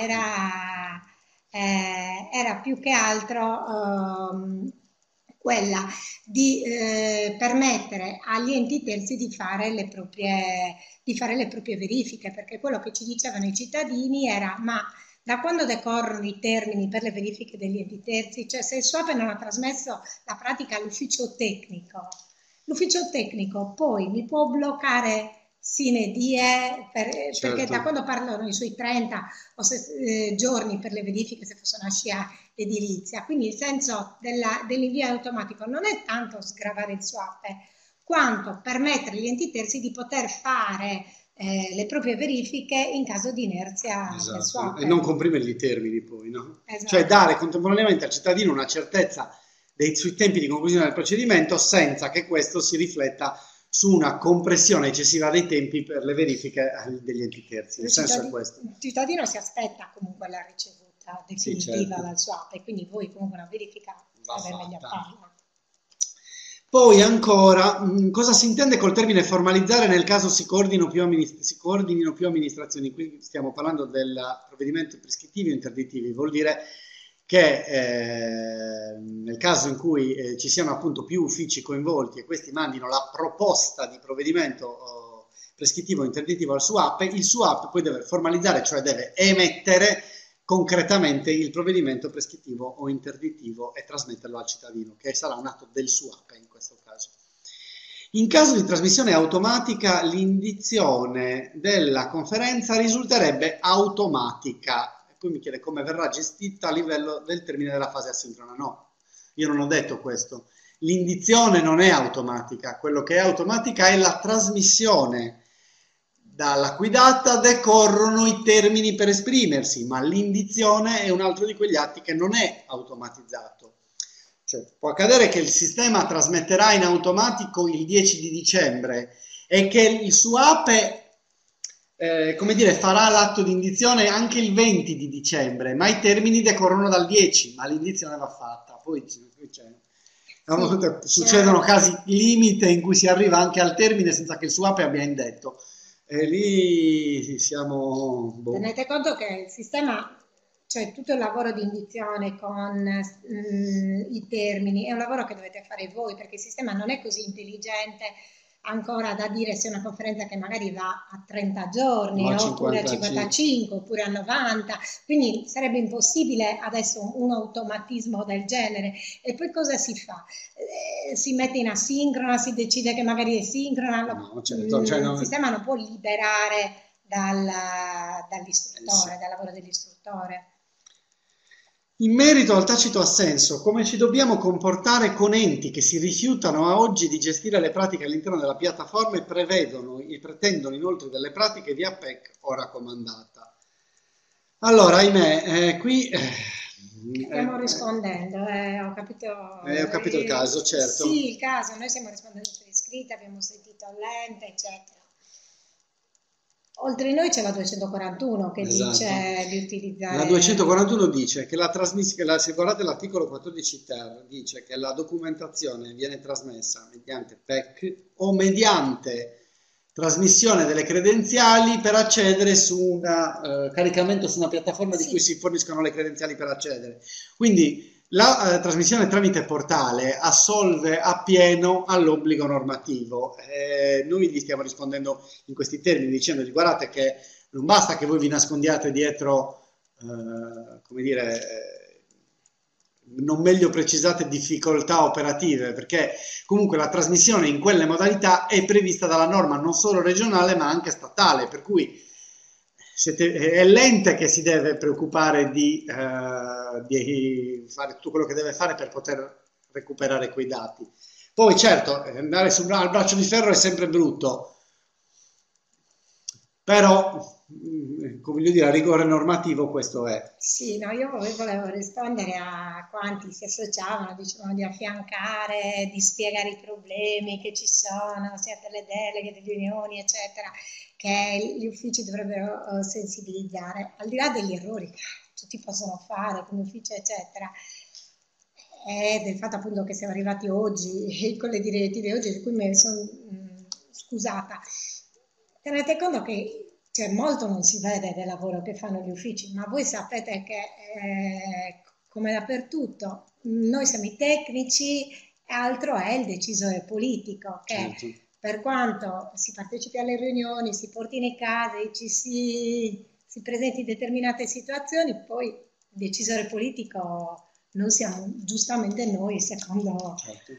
era più che altro quella di permettere agli enti terzi di fare le proprie verifiche, perché quello che ci dicevano i cittadini era: ma da quando decorrono i termini per le verifiche degli enti terzi? Cioè, se il SWAP non ha trasmesso la pratica all'ufficio tecnico, l'ufficio tecnico poi mi può bloccare sine die, perché da quando parlano i suoi 30 giorni per le verifiche, se fosse una scia edilizia. Quindi il senso dell'invio automatico non è tanto sgravare il swap, quanto permettere agli enti terzi di poter fare le proprie verifiche in caso di inerzia del swap. E non comprimergli i termini poi, no? Esatto. Cioè dare contemporaneamente al cittadino una certezza sui tempi di conclusione del procedimento, senza che questo si rifletta su una compressione eccessiva dei tempi per le verifiche degli enti terzi. Il senso è questo. Il cittadino si aspetta comunque la ricevuta definitiva, sì, certo, dal swap, e quindi voi comunque una verifica è meglio farla. Poi ancora, cosa si intende col termine formalizzare nel caso si coordinino più amministrazioni? Qui stiamo parlando del provvedimento prescrittivi o interdittivi. Vuol dire che nel caso in cui ci siano appunto più uffici coinvolti e questi mandino la proposta di provvedimento prescrittivo o interdittivo al SUAP, il SUAP poi deve formalizzare, cioè deve emettere concretamente il provvedimento prescrittivo o interdittivo e trasmetterlo al cittadino, che sarà un atto del SUAP in questo caso. In caso di trasmissione automatica, l'indizione della conferenza risulterebbe automatica. Poi mi chiede come verrà gestita a livello del termine della fase asincrona. No, io non ho detto questo. L'indizione non è automatica, quello che è automatica è la trasmissione. Dalla cui data decorrono i termini per esprimersi, ma l'indizione è un altro di quegli atti che non è automatizzato. Cioè, può accadere che il sistema trasmetterà in automatico il 10 di dicembre e che il SUAPE come dire, farà l'atto di indizione anche il 20 di dicembre, ma i termini decorrono dal 10, ma l'indizione va fatta. Poi succedono casi limite in cui si arriva anche al termine senza che il SUAPE abbia indetto. E lì siamo... Tenete conto che il sistema, cioè tutto il lavoro di indizione con i termini, è un lavoro che dovete fare voi, perché il sistema non è così intelligente ancora da dire se è una conferenza che magari va a 30 giorni, no, oppure a 55, oppure a 90, quindi sarebbe impossibile adesso un automatismo del genere. E poi cosa si fa? Si mette in asincrona, si decide che magari è sincrona, no, certo, cioè il sistema non può liberare dall'istruttore, dal lavoro dell'istruttore. In merito al tacito assenso, come ci dobbiamo comportare con enti che si rifiutano a oggi di gestire le pratiche all'interno della piattaforma e pretendono inoltre delle pratiche via PEC o raccomandata? Allora, ahimè, qui... stiamo rispondendo, ho capito il caso, certo. Sì, il caso, noi stiamo rispondendo per iscritti, abbiamo sentito l'ente, eccetera. Oltre noi c'è la 241 che dice di utilizzare... La 241 dice che se guardate l'articolo 14 ter, dice che la documentazione viene trasmessa mediante PEC o mediante trasmissione delle credenziali per accedere su caricamento su una piattaforma di cui si forniscono le credenziali per accedere. Quindi la trasmissione tramite portale assolve appieno all'obbligo normativo. Noi gli stiamo rispondendo in questi termini dicendogli: guardate che non basta che voi vi nascondiate dietro, come dire, non meglio precisate difficoltà operative, perché comunque la trasmissione in quelle modalità è prevista dalla norma non solo regionale ma anche statale, per cui è l'ente che si deve preoccupare di fare tutto quello che deve fare per poter recuperare quei dati. Poi certo, andare al braccio di ferro è sempre brutto, però come voglio dire, a rigore normativo questo è. Sì, no, io volevo rispondere a quanti si associavano, dicevano di affiancare, di spiegare i problemi che ci sono, sia per le deleghe, delle riunioni, eccetera, che gli uffici dovrebbero sensibilizzare, al di là degli errori che tutti possono fare come ufficio, eccetera, e del fatto appunto che siamo arrivati oggi con le direttive oggi, di cui mi sono scusata. Tenete conto che molto non si vede del lavoro che fanno gli uffici, ma voi sapete che come dappertutto noi siamo i tecnici e altro è il decisore politico che Certo. per quanto si partecipi alle riunioni, si porti nei casi, si presenti in determinate situazioni, poi il decisore politico non siamo giustamente noi, secondo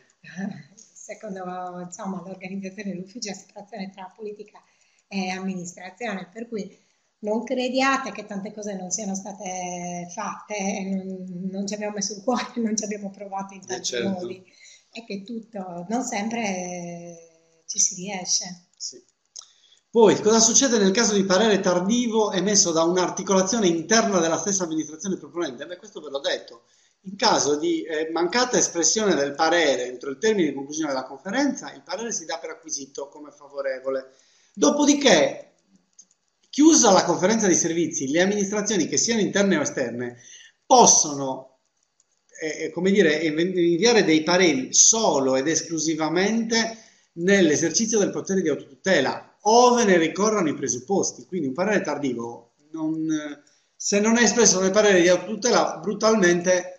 insomma, l'organizzazione dell'ufficio è la separazione tra politica e amministrazione, per cui non crediate che tante cose non siano state fatte, non ci abbiamo messo il cuore, non ci abbiamo provato in tanti modi, e che tutto, non sempre ci si riesce. Sì. Poi, cosa succede nel caso di parere tardivo emesso da un'articolazione interna della stessa amministrazione proponente? Beh, questo ve l'ho detto. In caso di mancata espressione del parere entro il termine di conclusione della conferenza, il parere si dà per acquisito come favorevole. Dopodiché, chiusa la conferenza di servizi, le amministrazioni, che siano interne o esterne, possono come dire, inviare dei pareri solo ed esclusivamente nell'esercizio del potere di autotutela, ove ne ricorrano i presupposti. Quindi un parere tardivo, se non è espresso nel parere di autotutela, brutalmente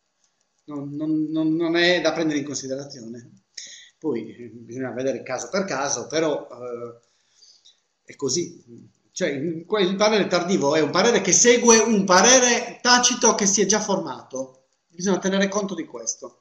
non è da prendere in considerazione. Poi bisogna vedere caso per caso, però è così. Cioè, il parere tardivo è un parere che segue un parere tacito che si è già formato. Bisogna tenere conto di questo.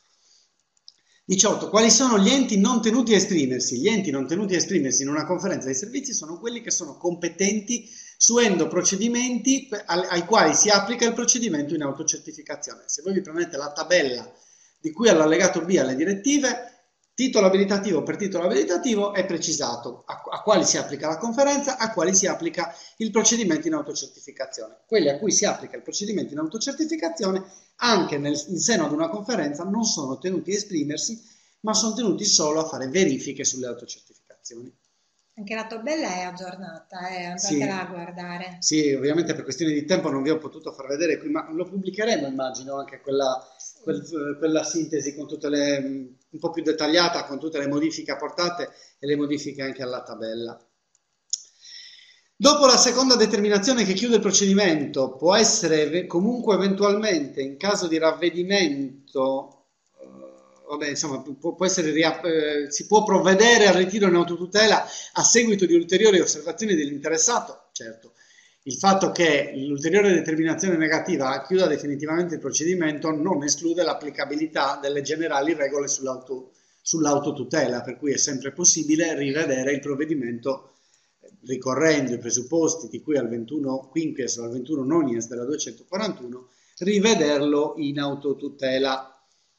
18. Quali sono gli enti non tenuti a esprimersi? Gli enti non tenuti a esprimersi in una conferenza dei servizi sono quelli che sono competenti su procedimenti ai quali si applica il procedimento in autocertificazione. Se voi vi prendete la tabella di cui all'allegato B alle direttive, titolo abilitativo per titolo abilitativo è precisato a quali si applica la conferenza, a quali si applica il procedimento in autocertificazione. Quelli a cui si applica il procedimento in autocertificazione, anche in seno ad una conferenza, non sono tenuti a esprimersi, ma sono tenuti solo a fare verifiche sulle autocertificazioni. Anche la tabella è aggiornata, andatela a guardare. Sì, ovviamente per questioni di tempo non vi ho potuto far vedere qui, ma lo pubblicheremo, immagino, anche quella sintesi con tutte un po' più dettagliata, con tutte le modifiche apportate e le modifiche anche alla tabella. Dopo la seconda determinazione che chiude il procedimento, può essere comunque eventualmente, in caso di ravvedimento, vabbè, insomma, può essere, si può provvedere al ritiro in autotutela a seguito di ulteriori osservazioni dell'interessato. Certo, il fatto che l'ulteriore determinazione negativa chiuda definitivamente il procedimento non esclude l'applicabilità delle generali regole sull'autotutela, per cui è sempre possibile rivedere il provvedimento ricorrendo i presupposti di cui al 21 quinquies o al 21 nonies della 241, rivederlo in autotutela.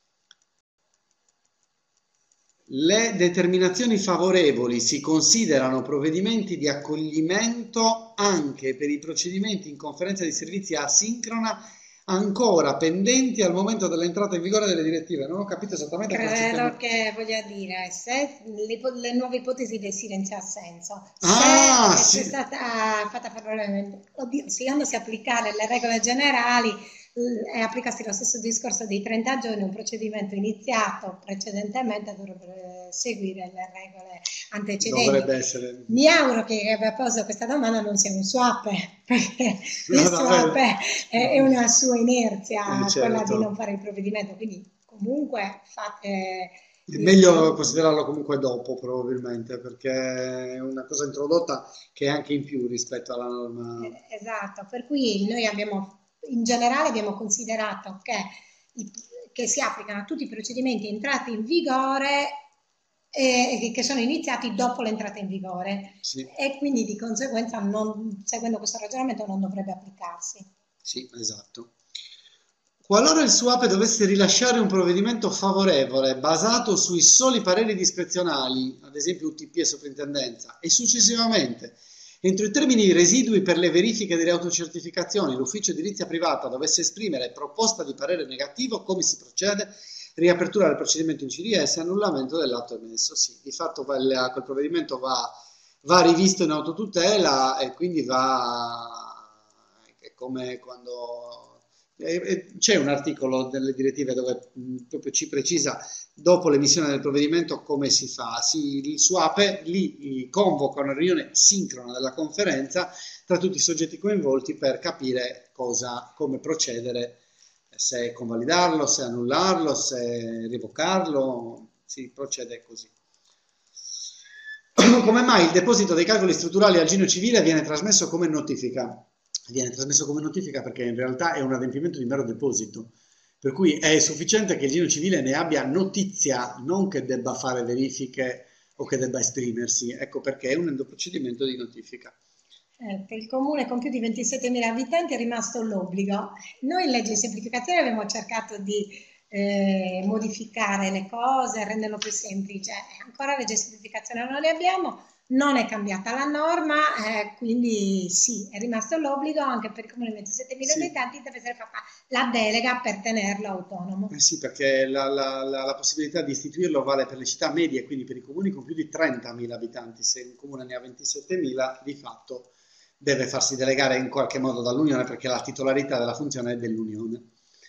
Le determinazioni favorevoli si considerano provvedimenti di accoglimento anche per i procedimenti in conferenza di servizi asincrona ancora pendenti al momento dell'entrata in vigore delle direttive. Non ho capito esattamente. Credo che voglia dire se le nuove ipotesi del silenzio-assenso, se è stata fatta favorevole, fidandosi a applicare le regole generali e applicarsi lo stesso discorso dei 30 giorni, un procedimento iniziato precedentemente dovrebbe seguire le regole antecedenti. Dovrebbe essere. Mi auguro che chi abbia posto questa domanda non sia un swap, perché il swap è una sua inerzia, quella di non fare il provvedimento, quindi comunque fate... È meglio considerarlo comunque dopo, probabilmente, perché è una cosa introdotta che è anche in più rispetto alla norma. Esatto, per cui noi in generale abbiamo considerato che che si applicano a tutti i procedimenti entrati in vigore che sono iniziati dopo l'entrata in vigore, sì. E quindi di conseguenza, seguendo questo ragionamento, non dovrebbe applicarsi. Sì, esatto. Qualora il SUAPE dovesse rilasciare un provvedimento favorevole basato sui soli pareri discrezionali, ad esempio UTP e soprintendenza, e successivamente, entro i termini residui per le verifiche delle autocertificazioni, l'ufficio edilizia privata dovesse esprimere proposta di parere negativo, come si procede? Riapertura del procedimento in CDS e annullamento dell'atto emesso. Sì, di fatto quel provvedimento va rivisto in autotutela e quindi è come quando c'è un articolo delle direttive dove proprio ci precisa dopo l'emissione del provvedimento come si fa. Il SUAPE lì convoca una riunione sincrona della conferenza tra tutti i soggetti coinvolti per capire come procedere, se convalidarlo, se annullarlo, se revocarlo, si procede così. Come mai il deposito dei calcoli strutturali al Gino civile viene trasmesso come notifica? Viene trasmesso come notifica perché in realtà è un adempimento di mero deposito, per cui è sufficiente che il Gino civile ne abbia notizia, non che debba fare verifiche o che debba esprimersi. Ecco perché è un endoprocedimento di notifica. Per il comune con più di 27.000 abitanti è rimasto l'obbligo. Noi in legge di semplificazione abbiamo cercato di modificare le cose, renderlo più semplice. Ancora legge di semplificazione non le abbiamo, non è cambiata la norma, quindi sì, è rimasto l'obbligo anche per il comune di 27.000 abitanti, deve essere fatta la delega per tenerlo autonomo. Sì, perché la possibilità di istituirlo vale per le città medie, quindi per i comuni con più di 30.000 abitanti. Se un comune ne ha 27.000, di fatto deve farsi delegare in qualche modo dall'Unione perché la titolarità della funzione è dell'Unione.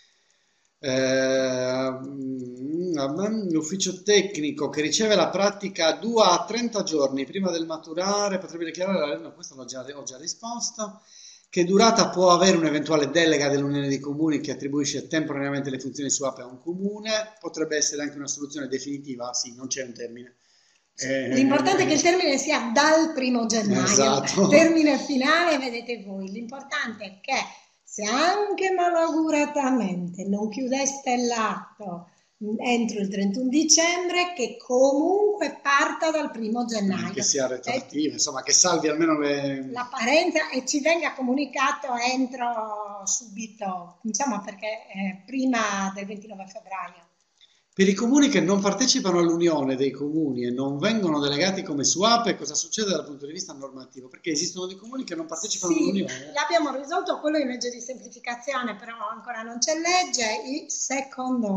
L'ufficio tecnico che riceve la pratica 2 a 30 giorni prima del maturare potrebbe dichiarare, no, questo ho già risposto, che durata può avere un'eventuale delega dell'Unione dei Comuni che attribuisce temporaneamente le funzioni SUAPE a un comune, potrebbe essere anche una soluzione definitiva, sì, non c'è un termine. L'importante è che il termine sia dal 1° gennaio, esatto. Termine finale vedete voi, l'importante è che se anche malauguratamente non chiudeste l'atto entro il 31 dicembre, che comunque parta dal 1° gennaio. Che sia retroattivo, insomma, che salvi almeno la parenza e ci venga comunicato entro subito, insomma, perché prima del 29 febbraio. Per i comuni che non partecipano all'unione dei comuni e non vengono delegati come SUAPE, cosa succede dal punto di vista normativo? Perché esistono dei comuni che non partecipano all'unione. L'abbiamo risolto quello in legge di semplificazione, però ancora non c'è legge. Secondo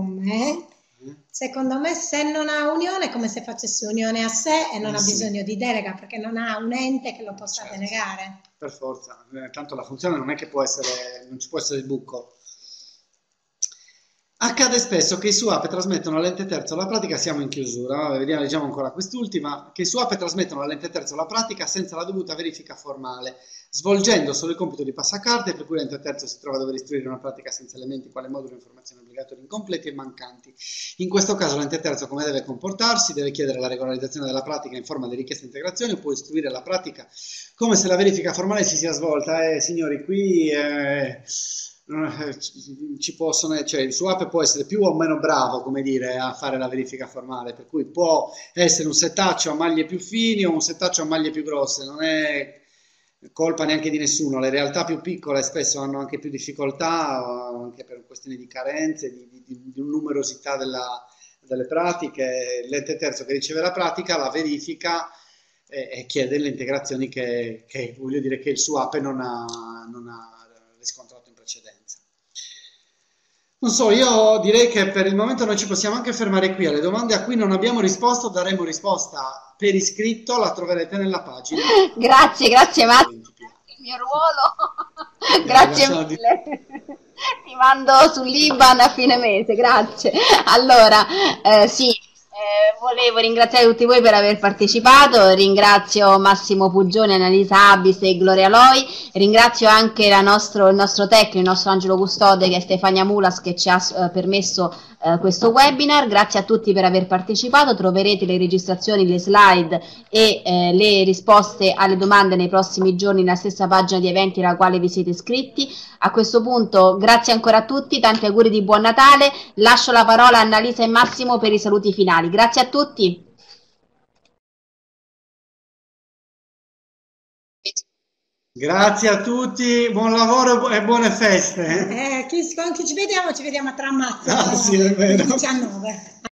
me se non ha unione è come se facesse unione a sé e non ha bisogno di delega perché non ha un ente che lo possa denegare. Per forza, tanto la funzione non è che non ci può essere il buco. Accade spesso che i SUAPE trasmettono all'ente terzo la pratica, siamo in chiusura, leggiamo ancora quest'ultima, che i SUAPE trasmettono all'ente terzo la pratica senza la dovuta verifica formale, svolgendo solo il compito di passacarte, per cui l'ente terzo si trova a dover istruire una pratica senza elementi quale modulo informazioni obbligatorie incompleti e mancanti. In questo caso l'ente terzo come deve comportarsi? Deve chiedere la regolarizzazione della pratica in forma di richiesta di integrazione, può istruire la pratica come se la verifica formale si sia svolta. Signori, qui ci possono, cioè il SUAPE può essere più o meno bravo, come dire, a fare la verifica formale, per cui può essere un settaccio a maglie più fini o un settaccio a maglie più grosse, non è colpa neanche di nessuno. Le realtà più piccole spesso hanno anche più difficoltà, anche per questioni di carenze, di numerosità delle pratiche. L'ente terzo che riceve la pratica la verifica e chiede le integrazioni che voglio dire che il SUAPE non ha riscontrato in precedenza. Non so, io direi che per il momento noi ci possiamo anche fermare qui. Alle domande a cui non abbiamo risposto daremo risposta per iscritto, la troverete nella pagina. Grazie Marzio, il mio ruolo. Grazie mille. Ti mando sull'IBAN a fine mese, grazie. Allora, sì, Volevo ringraziare tutti voi per aver partecipato, ringrazio Massimo Pugione, Annalisa Abis e Gloria Loi, ringrazio anche il nostro tecnico, il nostro angelo custode che è Stefania Mulas che ci ha permesso questo webinar. Grazie a tutti per aver partecipato, troverete le registrazioni, le slide e le risposte alle domande nei prossimi giorni nella stessa pagina di eventi alla quale vi siete iscritti. A questo punto grazie ancora a tutti, tanti auguri di buon Natale, lascio la parola a Annalisa e Massimo per i saluti finali. Grazie a tutti. Grazie a tutti, buon lavoro e buone feste. Con chi ci vediamo a Tramazzo, Sì, è vero. 19.